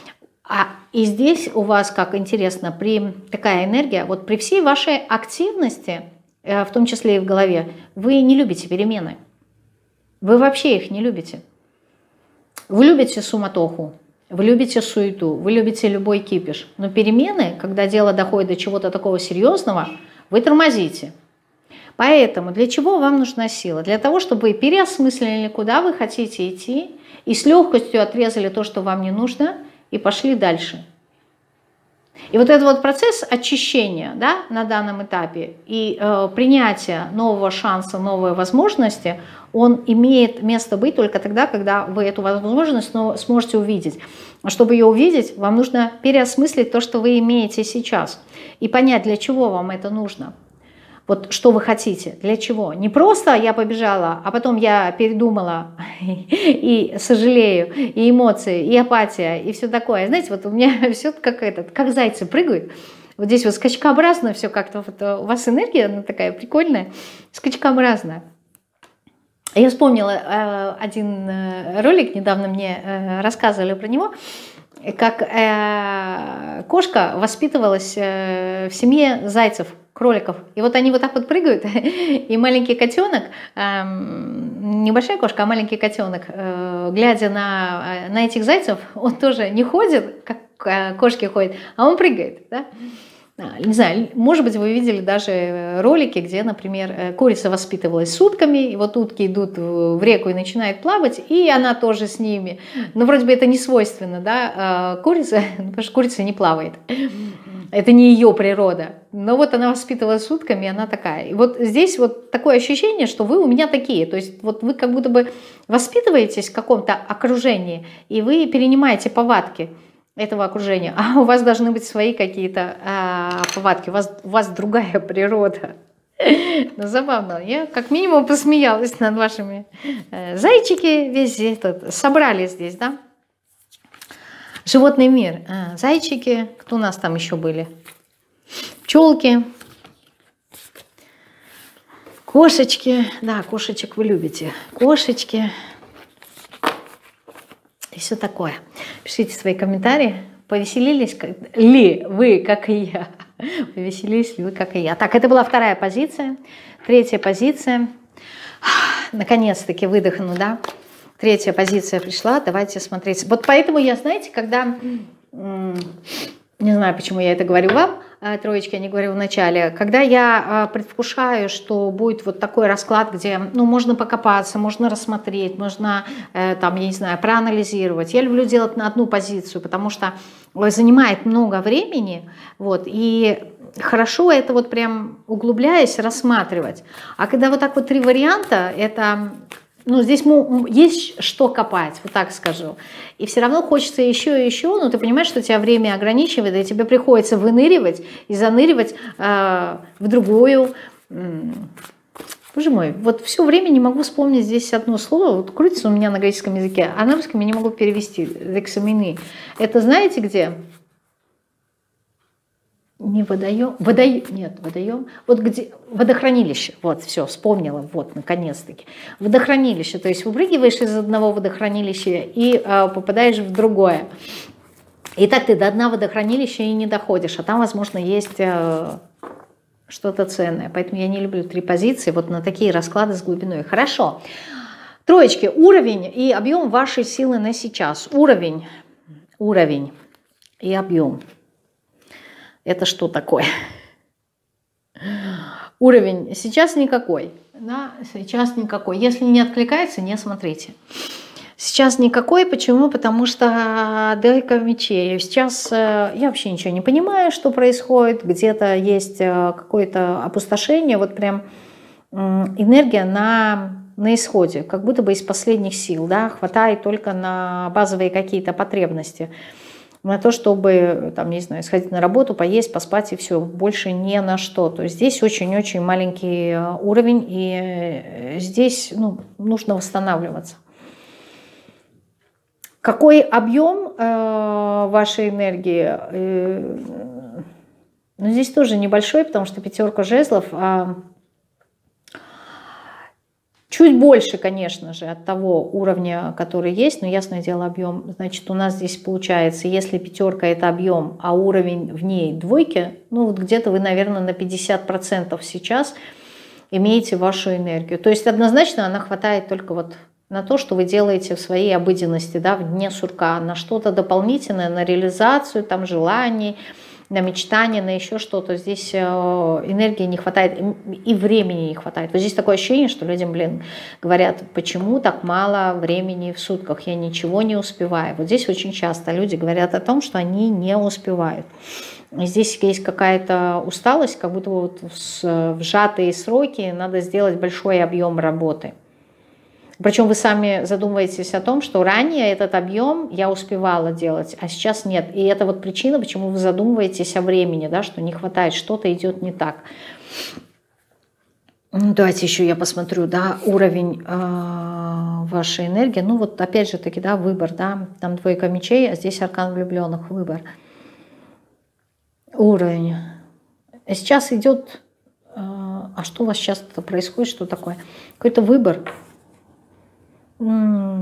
И здесь у вас, как интересно, такая энергия, вот при всей вашей активности, в том числе и в голове, вы не любите перемены. Вы вообще их не любите. Вы любите суматоху, вы любите суету, вы любите любой кипиш. Но перемены, когда дело доходит до чего-то такого серьезного, вы тормозите. Поэтому для чего вам нужна сила? Для того, чтобы вы переосмыслили, куда вы хотите идти, и с легкостью отрезали то, что вам не нужно, и пошли дальше. И вот этот вот процесс очищения, да, на данном этапе и принятия нового шанса, новой возможности, он имеет место быть только тогда, когда вы эту возможность сможете увидеть. А чтобы ее увидеть, вам нужно переосмыслить то, что вы имеете сейчас, и понять, для чего вам это нужно. Вот что вы хотите, для чего. Не просто я побежала, а потом я передумала, и сожалею, и эмоции, и апатия, и все такое. Знаете, вот у меня все как зайцы прыгают. Вот здесь вот скачкообразно все как-то. Вот у вас энергия, она такая прикольная, скачкообразная. Я вспомнила один ролик, недавно мне рассказывали про него, как кошка воспитывалась в семье зайцев. кроликов. И вот они вот так вот прыгают, и маленький котенок, небольшая кошка, а маленький котенок, глядя на этих зайцев, он тоже не ходит, как кошки ходят, а он прыгает, да? Не знаю, может быть, вы видели даже ролики, где, например, курица воспитывалась сутками, и вот утки идут в реку и начинают плавать, и она тоже с ними. Но вроде бы это не свойственно, да, курица, потому что курица не плавает. Это не ее природа. Но вот она воспитывалась сутками, и она такая. И вот здесь вот такое ощущение, что вы у меня такие. То есть вот вы как будто бы воспитываетесь в каком-то окружении, и вы перенимаете повадки этого окружения, а у вас должны быть свои какие-то повадки, у вас другая природа. Ну, забавно. Я как минимум посмеялась над вашими зайчики весь этот, собрали здесь, да? Животный мир. Зайчики, кто у нас там еще были? Пчелки, кошечки. Да, кошечек вы любите. Кошечки. И все такое. Пишите свои комментарии. Повеселились ли вы, как и я? Повеселились ли вы, как и я? Так, это была вторая позиция. Третья позиция. Наконец-таки выдохну, да? Третья позиция пришла. Давайте смотреть. Вот поэтому я, знаете, когда... Не знаю, почему я это говорю вам, троечки, я не говорю в начале. Когда я предвкушаю, что будет вот такой расклад, где можно покопаться, можно рассмотреть, можно, там, я не знаю, проанализировать. Я люблю делать на одну позицию, потому что занимает много времени, вот, и хорошо это вот прям углубляясь, рассматривать. А когда вот так вот три варианта, это... здесь есть что копать, вот так скажу. И все равно хочется еще и еще, но ты понимаешь, что тебя время ограничивает, и тебе приходится выныривать и заныривать в другую. Боже мой, вот все время не могу вспомнить здесь одно слово, вот крутится у меня на греческом языке, а на русском я не могу перевести. Дексамины. Это знаете где? Не водоем, нет, водоем, вот где, водохранилище, вот, все, вспомнила, вот, наконец-таки, водохранилище, то есть выпрыгиваешь из одного водохранилища и попадаешь в другое, и так ты до дна водохранилища и не доходишь, а там, возможно, есть что-то ценное, поэтому я не люблю три позиции, вот на такие расклады с глубиной. Хорошо, троечки, уровень и объем вашей силы на сейчас, уровень и объем. Это что такое? Уровень сейчас никакой. Да, сейчас никакой. Если не откликается, не смотрите. Сейчас никакой. Почему? Потому что двойка мечей. Сейчас я вообще ничего не понимаю, что происходит. Где-то есть какое-то опустошение. Вот прям энергия на исходе. Как будто бы из последних сил. Да? Хватает только на базовые какие-то потребности. На то, чтобы, там, не знаю, сходить на работу, поесть, поспать и все, больше ни на что. То есть здесь очень-очень маленький уровень, и здесь нужно восстанавливаться. Какой объем вашей энергии? Здесь тоже небольшой, потому что пятерка жезлов. Чуть больше, конечно же, от того уровня, который есть, но ясное дело объем. Значит, у нас здесь получается, если пятерка это объем, а уровень в ней двойки, вот где-то вы, наверное, на 50% сейчас имеете вашу энергию. То есть однозначно она хватает только вот на то, что вы делаете в своей обыденности, да, в дне сурка, на что-то дополнительное, на реализацию там желаний, на мечтание, на еще что-то. Здесь энергии не хватает и времени не хватает. Вот здесь такое ощущение, что людям, говорят, почему так мало времени в сутках, я ничего не успеваю. Вот здесь очень часто люди говорят о том, что они не успевают. Здесь есть какая-то усталость, как будто вот в сжатые сроки надо сделать большой объем работы. Причем вы сами задумываетесь о том, что ранее этот объем я успевала делать, а сейчас нет. И это вот причина, почему вы задумываетесь о времени, да, что не хватает, что-то идет не так. Давайте еще я посмотрю, да, уровень вашей энергии. Вот опять же таки, да, выбор, да, там двойка мечей, а здесь аркан влюбленных, выбор. Уровень. Сейчас идет, а что у вас сейчас происходит, что такое? Какой-то выбор.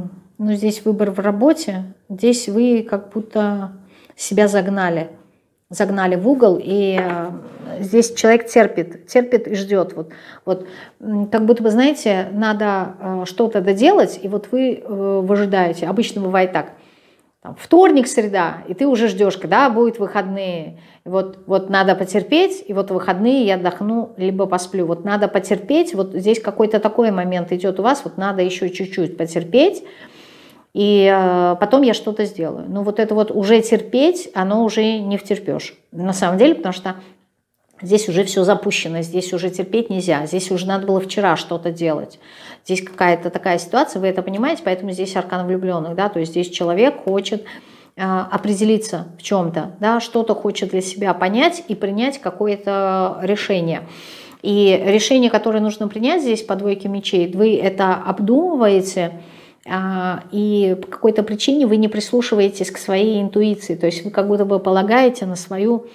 Здесь выбор в работе, здесь вы как будто себя загнали загнали в угол, и здесь человек терпит и ждет. Вот, как будто бы, знаете, надо что-то доделать, и вот вы выжидаете. Обычно бывает так. Там, вторник, среда, и ты уже ждешь, когда будут выходные. Вот надо потерпеть, и вот в выходные я отдохну, либо посплю. Вот надо потерпеть, вот здесь какой-то такой момент идет у вас, вот надо еще чуть-чуть потерпеть, и потом я что-то сделаю. Но вот это вот уже терпеть, оно уже не втерпешь. На самом деле, потому что здесь уже все запущено, здесь уже терпеть нельзя, здесь уже надо было вчера что-то делать. Здесь какая-то такая ситуация, вы это понимаете, поэтому здесь аркан влюбленных, да, то есть здесь человек хочет определиться в чем-то, да, что-то хочет для себя понять и принять какое-то решение. И решение, которое нужно принять здесь по двойке мечей, вы это обдумываете, и по какой-то причине вы не прислушиваетесь к своей интуиции, то есть вы как будто бы полагаете на свою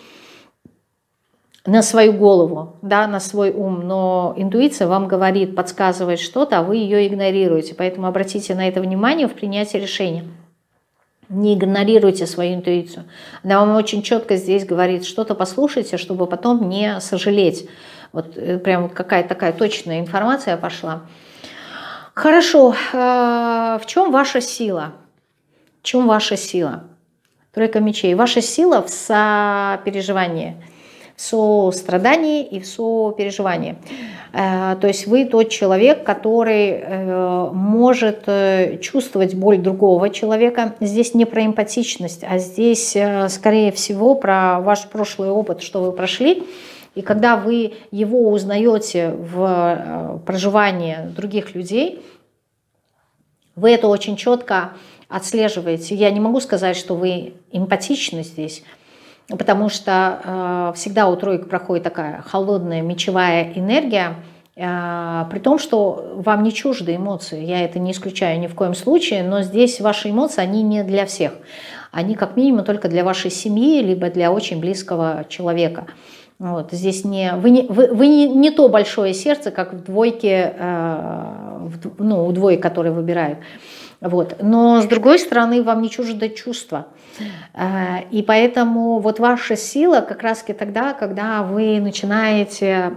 голову, да, на свой ум, но интуиция вам говорит, подсказывает что-то, а вы ее игнорируете. Поэтому обратите на это внимание в принятии решения. Не игнорируйте свою интуицию. Она вам очень четко здесь говорит, что-то послушайте, чтобы потом не сожалеть. Вот прям вот какая-то такая точная информация пошла. Хорошо. В чем ваша сила? В чем ваша сила? Тройка мечей. Ваша сила в сопереживании. В сострадании и в сопереживании. То есть вы тот человек, который может чувствовать боль другого человека. Здесь не про эмпатичность, а здесь, скорее всего, про ваш прошлый опыт, что вы прошли. И когда вы его узнаете в проживании других людей, вы это очень четко отслеживаете. Я не могу сказать, что вы эмпатичны здесь, потому что всегда у троек проходит такая холодная мечевая энергия, при том, что вам не чужды эмоции. Я это не исключаю ни в коем случае, но здесь ваши эмоции, они не для всех. Они как минимум только для вашей семьи, либо для очень близкого человека. Вот, здесь вы не то большое сердце, как в двойке, у двоек, которые выбирают. Вот. Но с другой стороны, вам не чуждо чувства. И поэтому вот ваша сила как раз-таки тогда, когда вы начинаете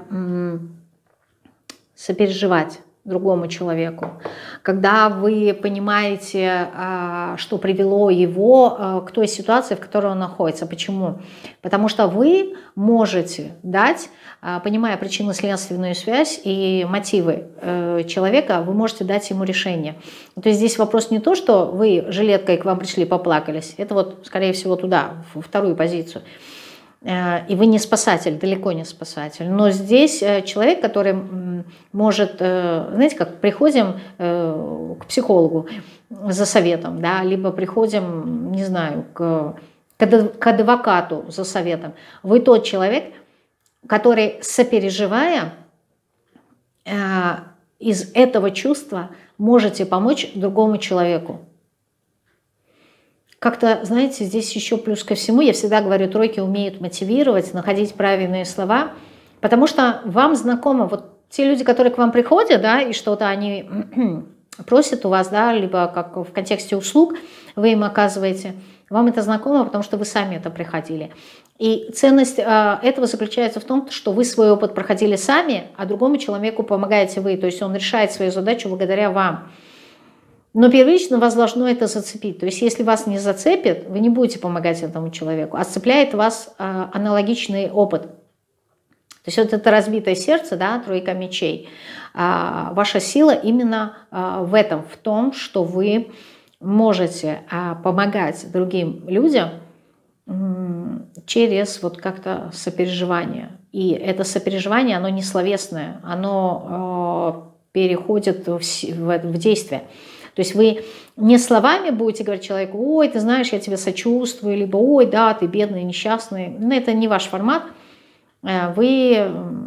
сопереживать другому человеку, когда вы понимаете, что привело его к той ситуации, в которой он находится. Почему? Потому что вы можете дать, понимая причинно-следственную связь и мотивы человека, вы можете дать ему решение. То есть здесь вопрос не то, что вы жилеткой к вам пришли, поплакались. Это вот, скорее всего, туда, во вторую позицию. И вы не спасатель, далеко не спасатель. Но здесь человек, который может, знаете, как приходим к психологу за советом, да, либо приходим, не знаю, к адвокату за советом. Вы тот человек, который, сопереживая, из этого чувства можете помочь другому человеку. Как-то, знаете, здесь еще плюс ко всему, я всегда говорю, тройки умеют мотивировать, находить правильные слова, потому что вам знакомо, вот те люди, которые к вам приходят, да, и что-то они просят у вас, да, либо как в контексте услуг вы им оказываете, вам это знакомо, потому что вы сами это проходили. И ценность этого заключается в том, что вы свой опыт проходили сами, а другому человеку помогаете вы, то есть он решает свою задачу благодаря вам. Но первично вас должно это зацепить. То есть если вас не зацепит, вы не будете помогать этому человеку, а цепляет вас аналогичный опыт. То есть вот это разбитое сердце, да, тройка мечей. Ваша сила именно в этом, в том, что вы можете помогать другим людям через вот как-то сопереживание. И это сопереживание, оно не словесное, оно переходит в действие. То есть вы не словами будете говорить человеку: ой, ты знаешь, я тебе сочувствую, либо ой, да, ты бедный, несчастный. Но это не ваш формат. Вы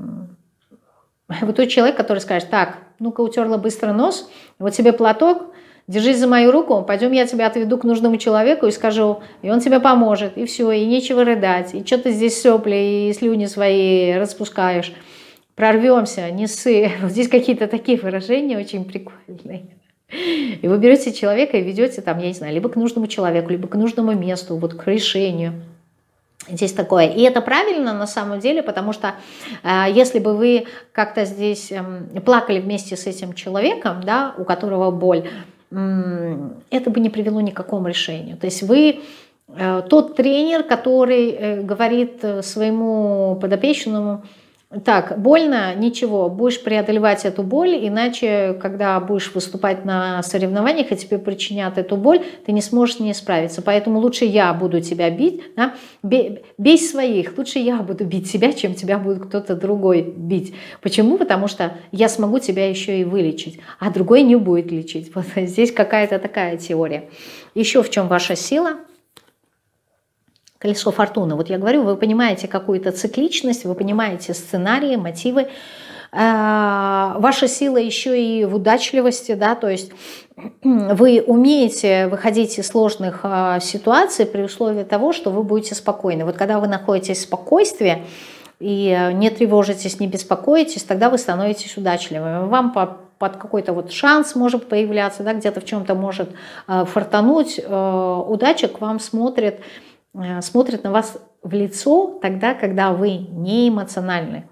тот человек, который скажет: так, ну-ка утерла быстро нос, вот тебе платок, держись за мою руку, пойдем я тебя отведу к нужному человеку и скажу, и он тебе поможет, и все, и нечего рыдать, и что ты здесь сопли и слюни свои распускаешь, прорвемся, не ссы. Вот здесь какие-то такие выражения очень прикольные. И вы берете человека и ведете там, я не знаю, либо к нужному человеку, либо к нужному месту, вот к решению. Здесь такое. И это правильно на самом деле, потому что если бы вы как-то здесь плакали вместе с этим человеком, да, у которого боль, это бы не привело ни к какому решению. То есть вы тот тренер, который говорит своему подопечному: так, больно, ничего, будешь преодолевать эту боль, иначе, когда будешь выступать на соревнованиях, и тебе причинят эту боль, ты не сможешь с ней справиться. Поэтому лучше я буду тебя бить, да? Бей своих, лучше я буду бить тебя, чем тебя будет кто-то другой бить. Почему? Потому что я смогу тебя еще и вылечить, а другой не будет лечить. Вот здесь какая-то такая теория. Еще в чем ваша сила? Колесо фортуны. Вот я говорю, вы понимаете какую-то цикличность, вы понимаете сценарии, мотивы. Ваша сила еще и в удачливости, да, то есть вы умеете выходить из сложных ситуаций при условии того, что вы будете спокойны. Вот когда вы находитесь в спокойствии и не тревожитесь, не беспокоитесь, тогда вы становитесь удачливыми. Вам под какой-то вот шанс может появляться, да, где-то в чем-то может фартануть, удача к вам смотрит на вас в лицо тогда, когда вы не эмоциональны.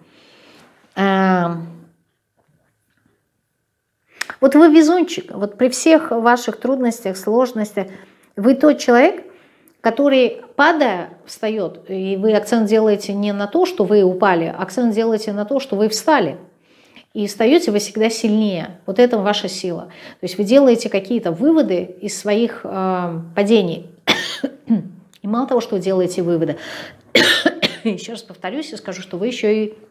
Вот вы везунчик, вот при всех ваших трудностях, сложностях, вы тот человек, который, падая, встает, и вы акцент делаете не на то, что вы упали, акцент делаете на то, что вы встали. И встаете вы всегда сильнее. Вот это ваша сила. То есть вы делаете какие-то выводы из своих падений. И мало того, что вы делаете выводы, еще раз повторюсь и скажу, что вы еще и,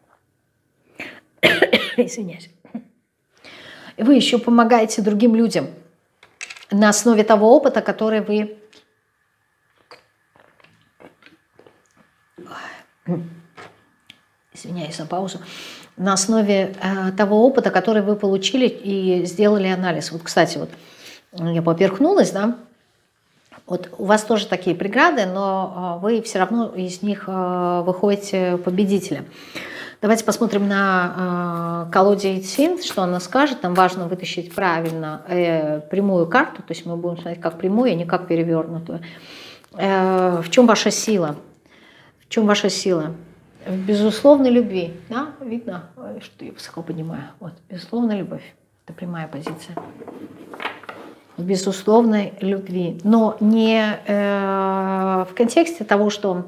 извиняюсь, вы еще помогаете другим людям на основе того опыта, который вы извиняюсь за паузу, на основе того опыта, который вы получили и сделали анализ. Вот, кстати, вот я поперхнулась, да, вот у вас тоже такие преграды, но вы все равно из них выходите победителем. Давайте посмотрим на колоде Итсин, что она скажет. Нам важно вытащить правильно прямую карту, то есть мы будем смотреть как прямую, а не как перевернутую. В чем ваша сила? В чем ваша сила? В безусловной любви. Да? Видно, что я высоко поднимаю. Вот, безусловная любовь. Это прямая позиция. В безусловной любви. Но не в контексте того, что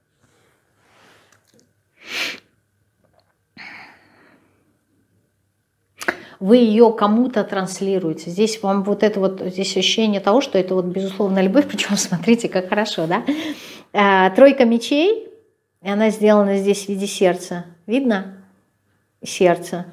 вы ее кому-то транслируете. Здесь вам вот это вот, здесь ощущение того, что это вот безусловная любовь, причем смотрите, как хорошо, да? Тройка мечей, и она сделана здесь в виде сердца. Видно? Сердце.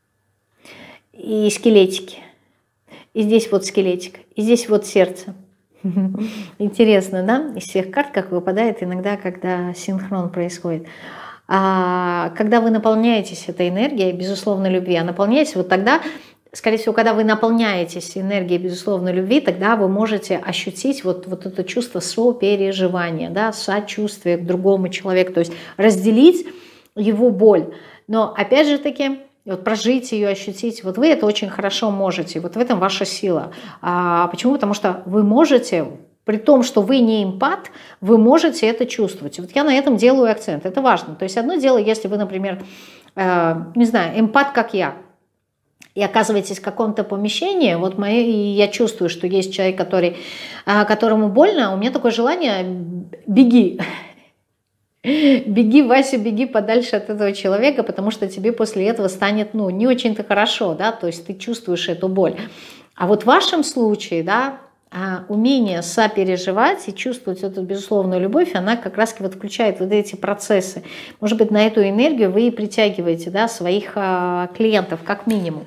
И скелетики. И здесь вот скелетик, и здесь вот сердце. Интересно, да? Из всех карт, как выпадает иногда, когда синхрон происходит. А когда вы наполняетесь этой энергией безусловной любви, а наполняетесь вот тогда, скорее всего, когда вы наполняетесь энергией безусловной любви, тогда вы можете ощутить вот это чувство сопереживания, да, сочувствия к другому человеку, то есть разделить его боль. Но опять же таки, вот прожить ее, ощутить, вот вы это очень хорошо можете, вот в этом ваша сила. Почему? Потому что вы можете, при том, что вы не эмпат, вы можете это чувствовать. Вот я на этом делаю акцент, это важно. То есть одно дело, если вы, например, не знаю, эмпат, как я, и оказываетесь в каком-то помещении, вот и я чувствую, что есть человек, которому больно, у меня такое желание: беги. Беги, Вася, беги подальше от этого человека, потому что тебе после этого станет, ну, не очень-то хорошо, да, то есть ты чувствуешь эту боль. А вот в вашем случае, да, умение сопереживать и чувствовать эту безусловную любовь, она как раз вот включает вот эти процессы. Может быть, на эту энергию вы и притягиваете, да, своих клиентов, как минимум.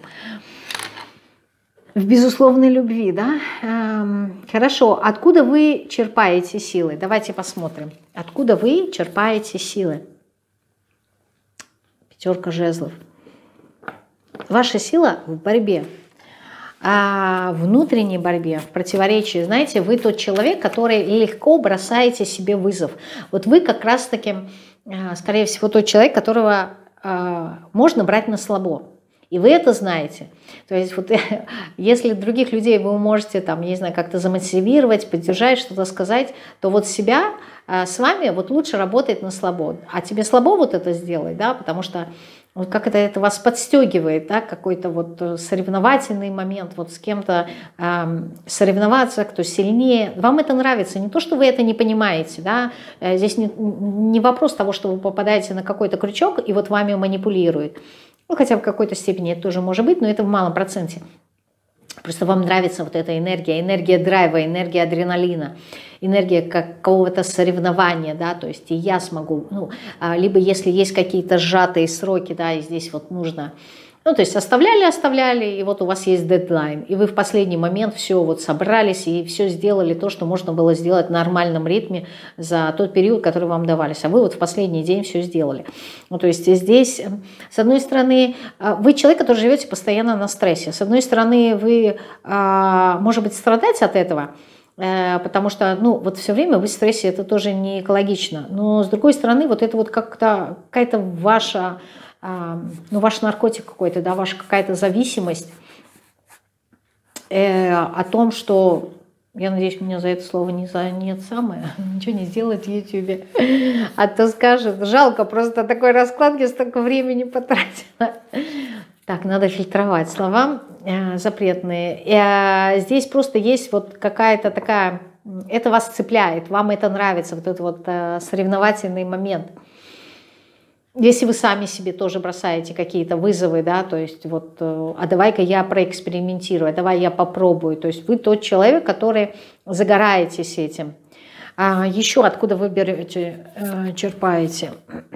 В безусловной любви, да? Хорошо. Откуда вы черпаете силы? Давайте посмотрим. Откуда вы черпаете силы? Пятерка жезлов. Ваша сила в борьбе. Внутренней борьбе, в противоречии. Знаете, вы тот человек, который легко бросаете себе вызов. Вот вы как раз-таки, скорее всего, тот человек, которого можно брать на слабо. И вы это знаете. То есть вот если других людей вы можете там, я не знаю, как-то замотивировать, поддержать, что-то сказать, то вот себя с вами вот лучше работает на слабо. А тебе слабо вот это сделать, да, потому что вот как это вас подстегивает, да, какой-то вот соревновательный момент, вот с кем-то соревноваться, кто сильнее. Вам это нравится, не то, что вы это не понимаете, да, здесь не вопрос того, что вы попадаете на какой-то крючок и вот вами манипулирует. Ну, хотя в какой-то степени это тоже может быть, но это в малом проценте. Просто вам нравится вот эта энергия драйва, энергия адреналина, энергия какого-то соревнования, да, то есть и я смогу, ну, либо если есть какие-то сжатые сроки, да, и здесь вот нужно, ну, то есть оставляли, и вот у вас есть дедлайн, и вы в последний момент все вот собрались и все сделали то, что можно было сделать в нормальном ритме за тот период, который вам давались, а вы вот в последний день все сделали. Ну, то есть здесь, с одной стороны, вы человек, который живете постоянно на стрессе, с одной стороны, вы, может быть, страдаете от этого, потому что, ну, вот все время вы в стрессе, это тоже не экологично, но с другой стороны, вот это вот как-то какая-то ваша, ну, ваш наркотик какой-то, да, ваша какая-то зависимость о том, что, я надеюсь, меня за это слово нет самое, ничего не сделает в Ютубе, а то скажет, жалко, просто такой раскладки столько времени потратила. Так, надо фильтровать слова запретные. Здесь просто есть вот какая-то такая, это вас цепляет, вам это нравится, вот этот вот соревновательный момент. Если вы сами себе тоже бросаете какие-то вызовы, да, то есть вот, а давай-ка я проэкспериментирую, давай я попробую. То есть вы тот человек, который загораетесь этим. А еще откуда вы берете, черпаете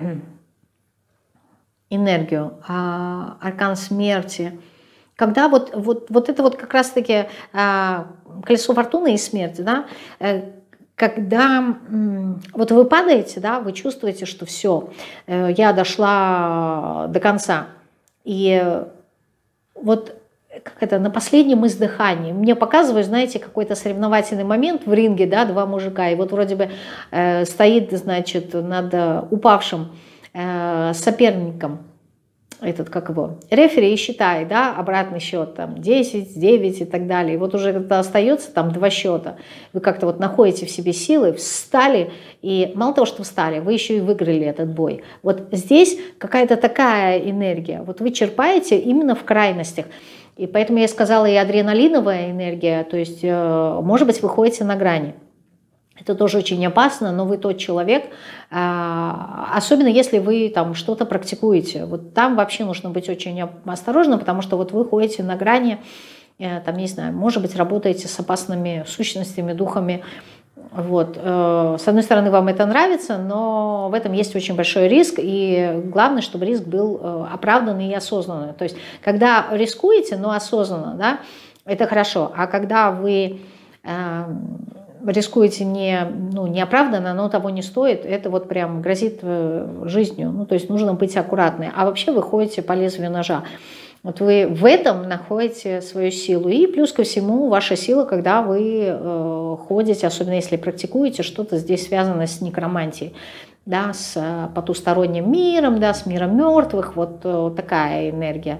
энергию? Аркан смерти. Когда вот это вот как раз-таки колесо фортуны и смерти, да, когда вот вы падаете, да, вы чувствуете, что все, я дошла до конца. И вот как это, на последнем издыхании мне показывают, знаете, какой-то соревновательный момент в ринге, да, два мужика, и вот вроде бы стоит, значит, над упавшим соперником этот, как его, рефери, и считает, да, обратный счет, там, 10, 9 и так далее. И вот уже когда остается там 2 счета, вы как-то вот находите в себе силы, встали, и мало того, что встали, вы еще и выиграли этот бой. Вот здесь какая-то такая энергия. Вот вы черпаете именно в крайностях. И поэтому я сказала, и адреналиновая энергия, то есть, может быть, вы ходите на грани. Это тоже очень опасно, но вы тот человек, особенно если вы там что-то практикуете. Вот там вообще нужно быть очень осторожным, потому что вот вы ходите на грани, там, не знаю, может быть, работаете с опасными сущностями, духами. Вот. С одной стороны, вам это нравится, но в этом есть очень большой риск, и главное, чтобы риск был оправданный и осознанный. То есть, когда рискуете, но осознанно, да, это хорошо, а когда вы рискуете неоправданно, но того не стоит, это вот прям грозит жизнью. Ну, то есть нужно быть аккуратной. А вообще вы ходите по лезвию ножа. Вот вы в этом находите свою силу. И плюс ко всему ваша сила, когда вы ходите, особенно если практикуете, что-то здесь связано с некромантией, да, с потусторонним миром, да, с миром мертвых, вот такая энергия.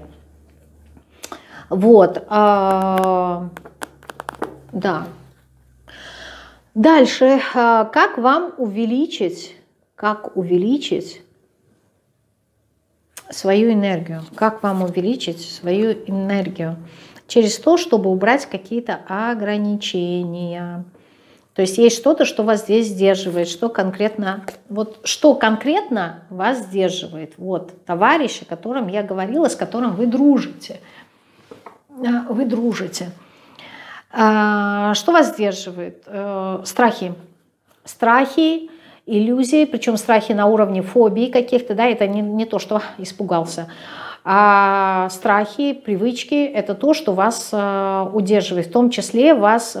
Вот. Да. Дальше, как вам увеличить свою энергию? Как вам увеличить свою энергию? Через то, чтобы убрать какие-то ограничения. То есть есть что-то, что вас здесь сдерживает, что конкретно вас сдерживает. Вот товарищ, о котором я говорила, с которым вы дружите. Вы дружите. Что вас сдерживает? Страхи. Страхи, иллюзии, причем страхи на уровне фобий каких-то, да, это не то, что испугался. А страхи, привычки – это то, что вас удерживает. В том числе вас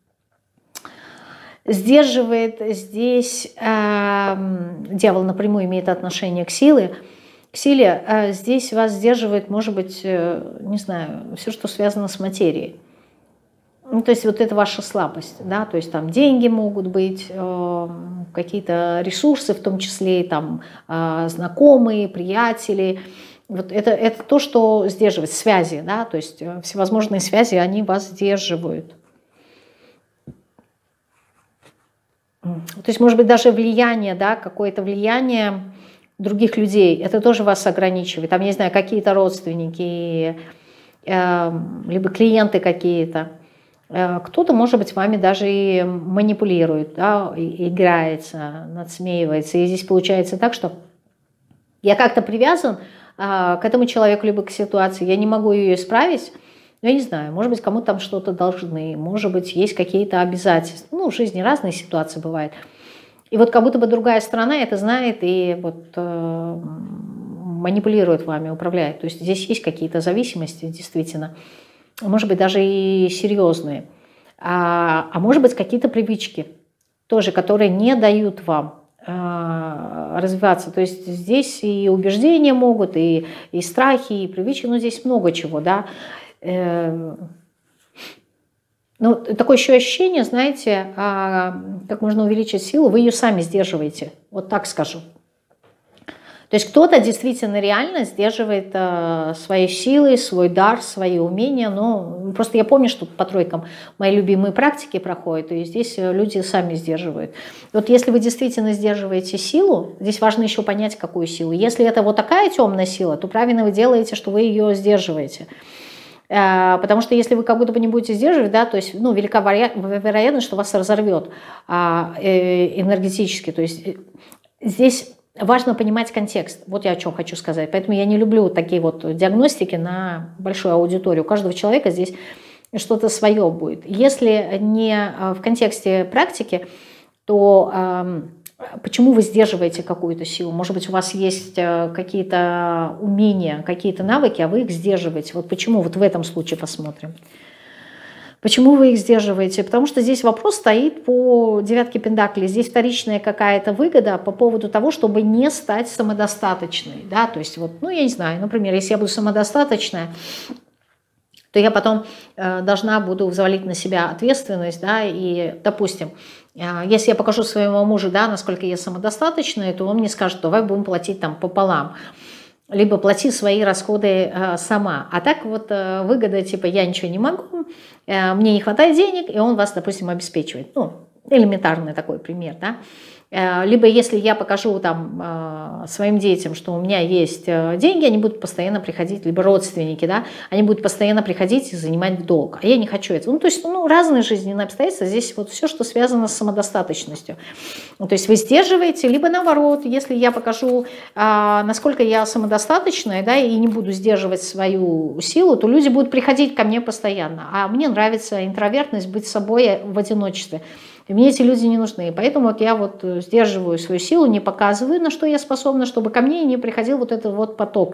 сдерживает здесь, дьявол напрямую имеет отношение к силе, здесь вас сдерживает, может быть, не знаю, все, что связано с материей. Ну, то есть вот это ваша слабость, да, то есть там деньги могут быть, какие-то ресурсы, в том числе там знакомые, приятели, Вот это то, что сдерживает связи, да, то есть всевозможные связи, они вас сдерживают. То есть, может быть, даже влияние, да, какое-то влияние других людей, это тоже вас ограничивает. Там, я не знаю, какие-то родственники, либо клиенты какие-то. Кто-то, может быть, вами даже и манипулирует, да, играется, надсмеивается. И здесь получается так, что я как-то привязан к этому человеку, либо к ситуации, я не могу ее исправить. Я не знаю, может быть, кому-то там что-то должны, может быть, есть какие-то обязательства. Ну, в жизни разные ситуации бывают. И вот как будто бы другая сторона это знает и вот манипулирует вами, управляет. То есть здесь есть какие-то зависимости, действительно. Может быть, даже и серьезные. А может быть, какие-то привычки тоже, которые не дают вам развиваться. То есть здесь и убеждения могут, и страхи, и привычки, но здесь много чего, да. Ну, такое еще ощущение, знаете, как можно увеличить силу, вы ее сами сдерживаете, вот так скажу. То есть кто-то действительно реально сдерживает свои силы, свой дар, свои умения. Но просто я помню, что по тройкам мои любимые практики проходят, и здесь люди сами сдерживают. Вот если вы действительно сдерживаете силу, здесь важно еще понять, какую силу. Если это вот такая темная сила, то правильно вы делаете, что вы ее сдерживаете. Потому что если вы как будто бы не будете сдерживать, да, то есть, ну, велика вероятность, что вас разорвет энергетически. То есть здесь важно понимать контекст. Вот я о чем хочу сказать. Поэтому я не люблю такие вот диагностики на большую аудиторию. У каждого человека здесь что-то свое будет. Если не в контексте практики, то почему вы сдерживаете какую-то силу? Может быть, у вас есть какие-то умения, какие-то навыки, а вы их сдерживаете. Вот почему? Вот в этом случае посмотрим. Почему вы их сдерживаете? Потому что здесь вопрос стоит по девятке пентаклей. Здесь вторичная какая-то выгода по поводу того, чтобы не стать самодостаточной. Да? То есть, вот, ну, я не знаю, например, если я буду самодостаточная, то я потом буду взвалить на себя ответственность, да, и, допустим, если я покажу своему мужу, да, насколько я самодостаточная, то он мне скажет, давай будем платить там пополам, либо плати свои расходы сама. А так вот выгода, типа, я ничего не могу, мне не хватает денег, и он вас, допустим, обеспечивает. Ну, элементарный такой пример, да. Либо если я покажу там своим детям, что у меня есть деньги, они будут постоянно приходить, либо родственники, да, они будут постоянно приходить и занимать в долг. А я не хочу этого. Ну, то есть, ну, разные жизненные обстоятельства. Здесь вот все, что связано с самодостаточностью. Ну, то есть вы сдерживаете, либо наоборот, если я покажу, насколько я самодостаточная, да, и не буду сдерживать свою силу, то люди будут приходить ко мне постоянно. А мне нравится интровертность, быть собой в одиночестве. И мне эти люди не нужны. Поэтому вот я вот сдерживаю свою силу, не показываю, на что я способна, чтобы ко мне не приходил вот этот вот поток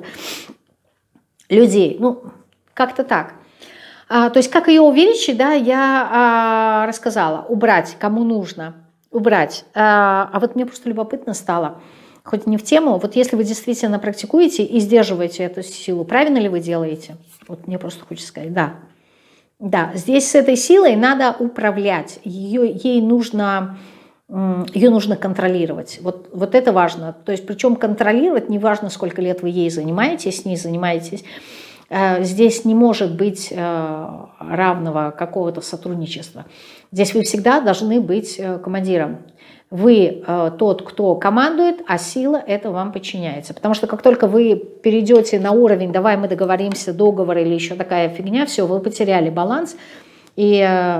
людей. Ну, как-то так. То есть как ее увеличить, да, я рассказала. Убрать, кому нужно. Убрать. А вот мне просто любопытно стало, хоть не в тему, вот если вы действительно практикуете и сдерживаете эту силу, правильно ли вы делаете? Вот мне просто хочется сказать, да. Да, здесь с этой силой надо управлять, ее нужно контролировать. Вот это важно. То есть, причем контролировать, неважно, сколько лет вы ей занимаетесь, с ней занимаетесь, здесь не может быть равного какого-то сотрудничества. Здесь вы всегда должны быть командиром. Вы тот, кто командует, а сила это вам подчиняется. Потому что как только вы перейдете на уровень, давай мы договоримся, договор или еще такая фигня, все, вы потеряли баланс. И,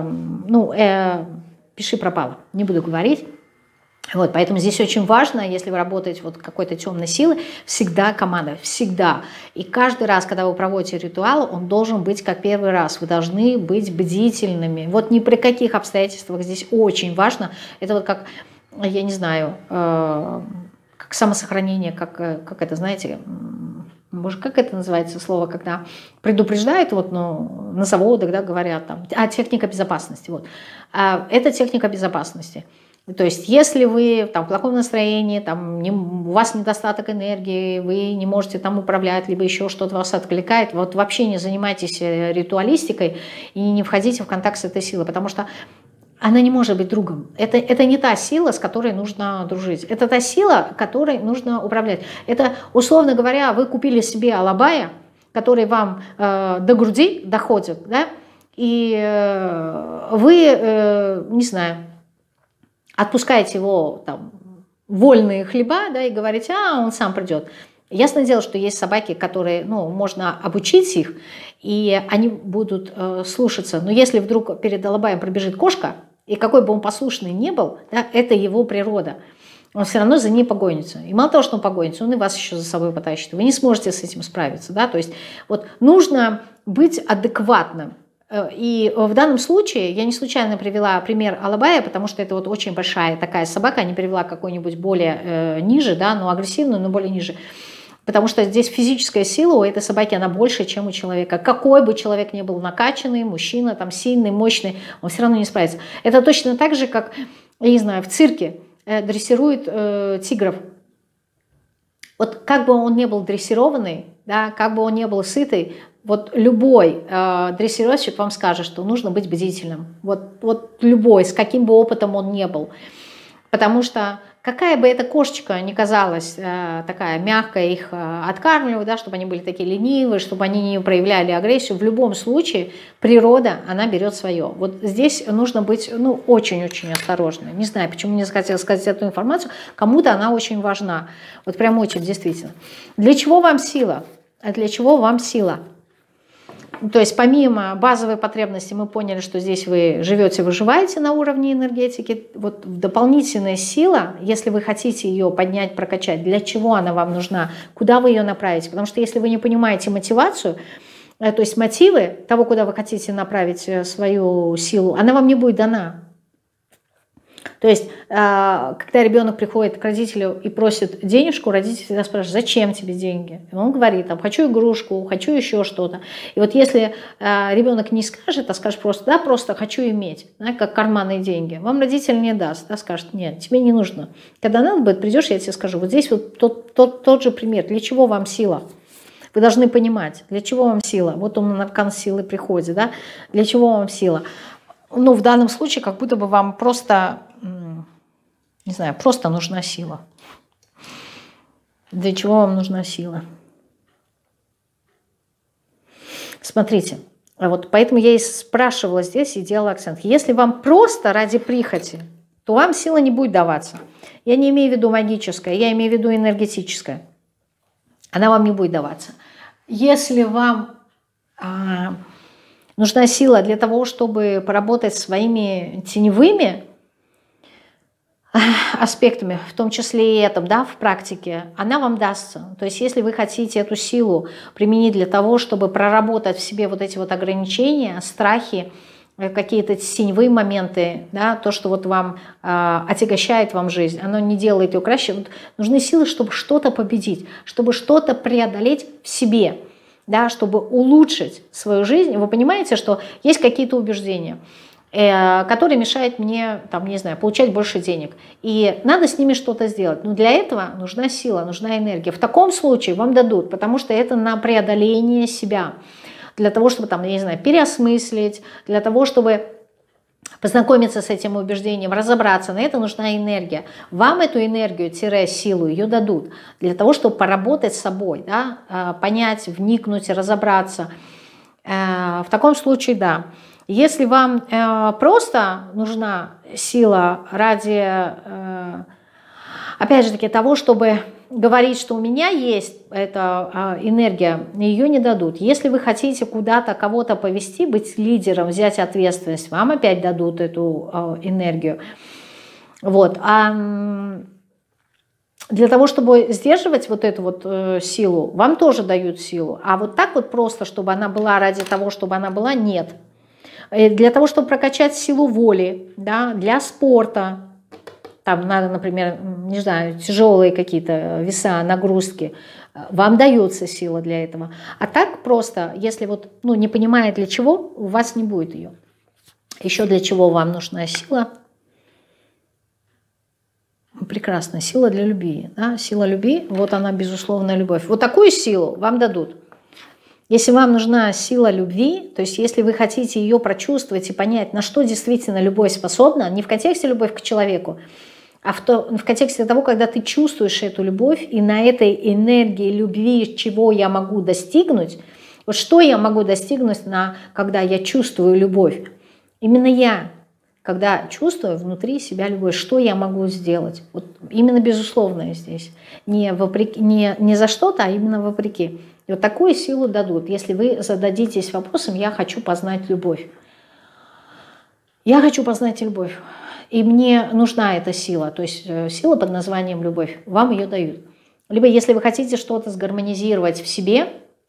пиши пропало, не буду говорить. Вот, поэтому здесь очень важно, если вы работаете вот какой-то темной силой, всегда команда, всегда. И каждый раз, когда вы проводите ритуал, он должен быть как первый раз. Вы должны быть бдительными. Вот ни при каких обстоятельствах здесь очень важно. Это вот как, я не знаю, как самосохранение, как это, знаете, может, как это называется слово, когда предупреждают, вот, ну, на заводах, да, говорят, там, техника безопасности. Вот. Это техника безопасности. То есть, если вы там, в плохом настроении, там, у вас недостаток энергии, вы не можете там управлять, либо еще что-то вас отвлекает, вот вообще не занимайтесь ритуалистикой и не входите в контакт с этой силой, потому что она не может быть другом. Это не та сила, с которой нужно дружить. Это та сила, которой нужно управлять. Это, условно говоря, вы купили себе алабая, который вам до груди доходит, да, и вы, не знаю, отпускаете его там, вольные хлеба, да, и говорите, он сам придет. Ясное дело, что есть собаки, которые, ну, можно обучить их, и они будут слушаться. Но если вдруг перед алабаем пробежит кошка, и какой бы он послушный ни был, да, это его природа, он все равно за ней погонится. И мало того, что он погонится, он и вас еще за собой потащит. Вы не сможете с этим справиться. Да? То есть вот нужно быть адекватным. И в данном случае я не случайно привела пример алабая, потому что это вот очень большая такая собака, я не привела какую-нибудь более ниже, да, но агрессивную, но более ниже. Потому что здесь физическая сила у этой собаки, она больше, чем у человека. Какой бы человек ни был накачанный, мужчина, там, сильный, мощный, он все равно не справится. Это точно так же, как, я не знаю, в цирке дрессируют тигров. Вот как бы он ни был дрессированный, да, как бы он ни был сытый, вот любой дрессировщик вам скажет, что нужно быть бдительным. Вот любой, с каким бы опытом он ни был. Потому что какая бы эта кошечка ни казалась такая мягкая, их откармливать, да, чтобы они были такие ленивые, чтобы они не проявляли агрессию, в любом случае природа, она берет свое. Вот здесь нужно быть, ну, очень-очень осторожным. Не знаю, почему мне захотелось сказать эту информацию, кому-то она очень важна. Вот прям очень, действительно. Для чего вам сила? А для чего вам сила? То есть помимо базовой потребности мы поняли, что здесь вы живете, выживаете на уровне энергетики. Вот дополнительная сила, если вы хотите ее поднять, прокачать, для чего она вам нужна, куда вы ее направите? Потому что если вы не понимаете мотивацию, то есть мотивы того, куда вы хотите направить свою силу, она вам не будет дана. То есть, когда ребенок приходит к родителю и просит денежку, родитель всегда спрашивает, зачем тебе деньги? И он говорит, там, хочу игрушку, хочу еще что-то. И вот если ребенок не скажет, а скажет просто, да, просто хочу иметь, да, как карманные деньги, вам родитель не даст, да, скажет, нет, тебе не нужно. Когда надо будет, придешь, я тебе скажу. Вот здесь вот тот же пример. Для чего вам сила? Вы должны понимать, для чего вам сила. Вот он на аркан силы приходит, да, для чего вам сила? Ну, в данном случае, как будто бы вам просто, не знаю, просто нужна сила. Для чего вам нужна сила? Смотрите, вот поэтому я и спрашивала здесь и делала акцент. Если вам просто ради прихоти, то вам сила не будет даваться. Я не имею в виду магическая, я имею в виду энергетическая. Она вам не будет даваться. Если вам нужна сила для того, чтобы поработать своими теневыми аспектами, в том числе и этом, да, в практике, она вам дастся. То есть если вы хотите эту силу применить для того, чтобы проработать в себе вот эти вот ограничения, страхи, какие-то теневые моменты, да, то, что вот вам отягощает вам жизнь, оно не делает ее краще. Вот нужны силы, чтобы что-то победить, чтобы что-то преодолеть в себе, да, чтобы улучшить свою жизнь. Вы понимаете, что есть какие-то убеждения, которые мешают мне, там, не знаю, получать больше денег. И надо с ними что-то сделать. Но для этого нужна сила, нужна энергия. В таком случае вам дадут, потому что это на преодоление себя. Для того, чтобы, там, я не знаю, переосмыслить, для того, чтобы познакомиться с этим убеждением, разобраться. На это нужна энергия. Вам эту энергию-силу ее дадут для того, чтобы поработать с собой, да, понять, вникнуть, разобраться. В таком случае, да. Если вам просто нужна сила ради, опять же таки, того, чтобы говорить, что у меня есть эта энергия, ее не дадут. Если вы хотите куда-то кого-то повести, быть лидером, взять ответственность, вам опять дадут эту энергию. Вот. А для того, чтобы сдерживать вот эту вот силу, вам тоже дают силу. А вот так вот просто, чтобы она была ради того, чтобы она была, нет. Для того, чтобы прокачать силу воли, да, для спорта, там надо, например, не знаю, тяжелые какие-то веса, нагрузки, вам дается сила для этого. А так просто, если вот, ну, не понимая для чего, у вас не будет ее. Еще для чего вам нужна сила? Прекрасно, сила для любви. Да? Сила любви, вот она, безусловная любовь. Вот такую силу вам дадут. Если вам нужна сила любви, то есть если вы хотите ее прочувствовать и понять, на что действительно любовь способна, не в контексте любовь к человеку, а в контексте того, когда ты чувствуешь эту любовь, и на этой энергии любви, чего я могу достигнуть, вот что я могу достигнуть, когда я чувствую любовь? Именно я, когда чувствую внутри себя любовь, что я могу сделать? Вот именно безусловное здесь. Не за что-то, а именно вопреки. И вот такую силу дадут, если вы зададитесь вопросом «я хочу познать любовь». Я хочу познать любовь. И мне нужна эта сила, то есть сила под названием любовь, вам ее дают. Либо если вы хотите что-то сгармонизировать в себе,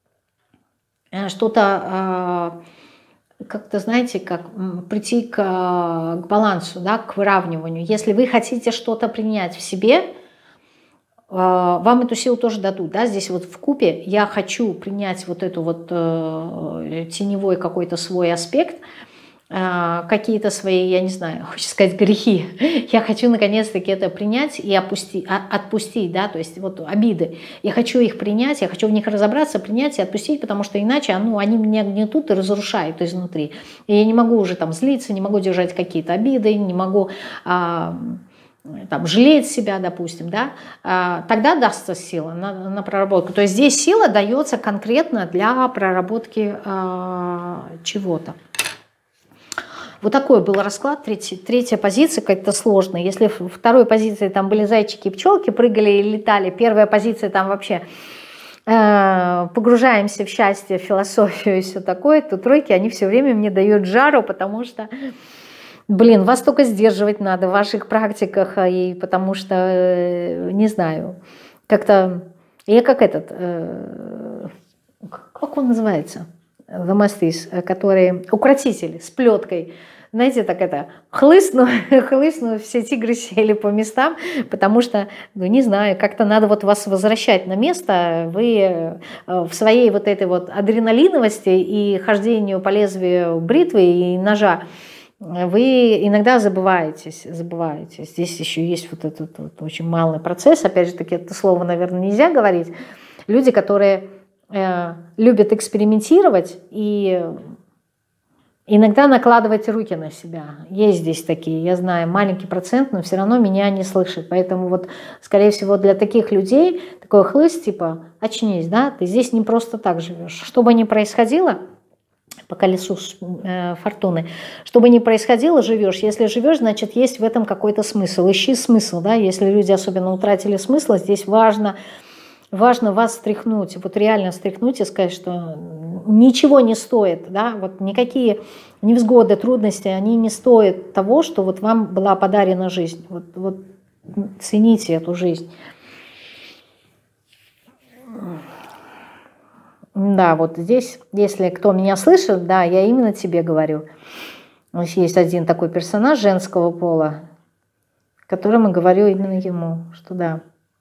что-то, как-то, знаете, как прийти к балансу, да, к выравниванию. Если вы хотите что-то принять в себе, вам эту силу тоже дадут. Да? Здесь вот в купе я хочу принять вот эту вот теневой какой-то свой аспект, какие-то свои, я не знаю, хочется сказать, грехи. Я хочу наконец-таки это принять и отпустить, да, то есть вот обиды. Я хочу их принять, я хочу в них разобраться, принять и отпустить, потому что иначе они меня гнетут и разрушают изнутри. И я не могу уже там злиться, не могу держать какие-то обиды, не могу там, жалеть себя, допустим, да, тогда дастся сила на проработку. То есть здесь сила дается конкретно для проработки чего-то. Вот такой был расклад, третья позиция как-то сложная. Если в второй позиции там были зайчики и пчелки, прыгали и летали, первая позиция там вообще погружаемся в счастье, в философию и все такое, то тройки, они все время мне дают жару, потому что, блин, вас только сдерживать надо в ваших практиках, и потому что, не знаю, как-то, я как этот, как он называется? Домостис, который укротитель с плеткой. Знаете, так это, хлыстну, все тигры сели по местам, потому что, ну не знаю, как-то надо вот вас возвращать на место, вы в своей вот этой вот адреналиновости и хождению по лезвию бритвы и ножа, вы иногда забываетесь. Здесь еще есть вот этот вот очень малый процесс, опять же таки, это слово, наверное, нельзя говорить. Люди, которые любят экспериментировать и иногда накладывать руки на себя. Есть здесь такие, я знаю, маленький процент, но все равно меня не слышит. Поэтому вот, скорее всего, для таких людей такой хлыст, типа, очнись, да, ты здесь не просто так живешь. Что бы ни происходило, по колесу фортуны, что бы ни происходило, живешь. Если живешь, значит, есть в этом какой-то смысл. Ищи смысл, да, если люди особенно утратили смысл, здесь важно вас встряхнуть, вот реально встряхнуть и сказать, что ничего не стоит, да, вот никакие невзгоды, трудности, они не стоят того, что вот вам была подарена жизнь. Вот цените эту жизнь. Да, вот здесь, если кто меня слышит, да, я именно тебе говорю. Есть один такой персонаж женского пола, которому говорю именно ему, что да,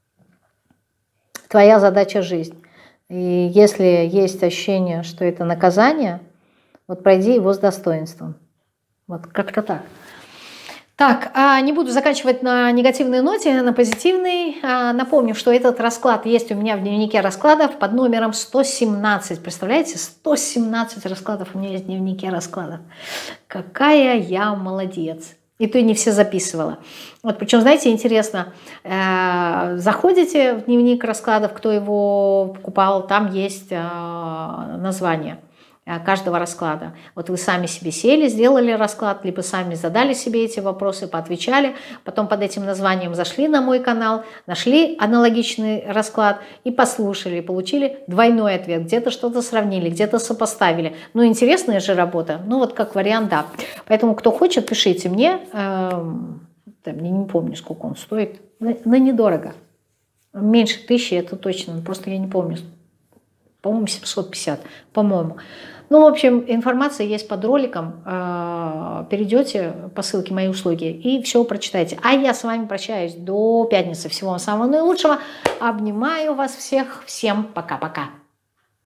твоя задача — жизнь. И если есть ощущение, что это наказание, вот пройди его с достоинством. Вот как-то так. Так, не буду заканчивать на негативной ноте, на позитивной. Напомню, что этот расклад есть у меня в дневнике раскладов под номером 117. Представляете, 117 раскладов у меня есть в дневнике раскладов. Какая я молодец. И то не все записывала. Вот, причем, знаете, интересно, заходите в дневник раскладов, кто его покупал, там есть название каждого расклада. Вот вы сами себе сели, сделали расклад, либо сами задали себе эти вопросы, поотвечали, потом под этим названием зашли на мой канал, нашли аналогичный расклад и послушали, получили двойной ответ. Где-то что-то сравнили, где-то сопоставили. Ну, интересная же работа. Ну, вот как вариант, да. Поэтому, кто хочет, пишите мне. Не помню, сколько он стоит. Но недорого. Меньше 1000, это точно. Просто я не помню. По-моему, 750. По-моему. Ну, в общем, информация есть под роликом. Перейдете по ссылке «Мои услуги» и все прочитайте. А я с вами прощаюсь до пятницы. Всего вам самого наилучшего. Обнимаю вас всех. Всем пока-пока.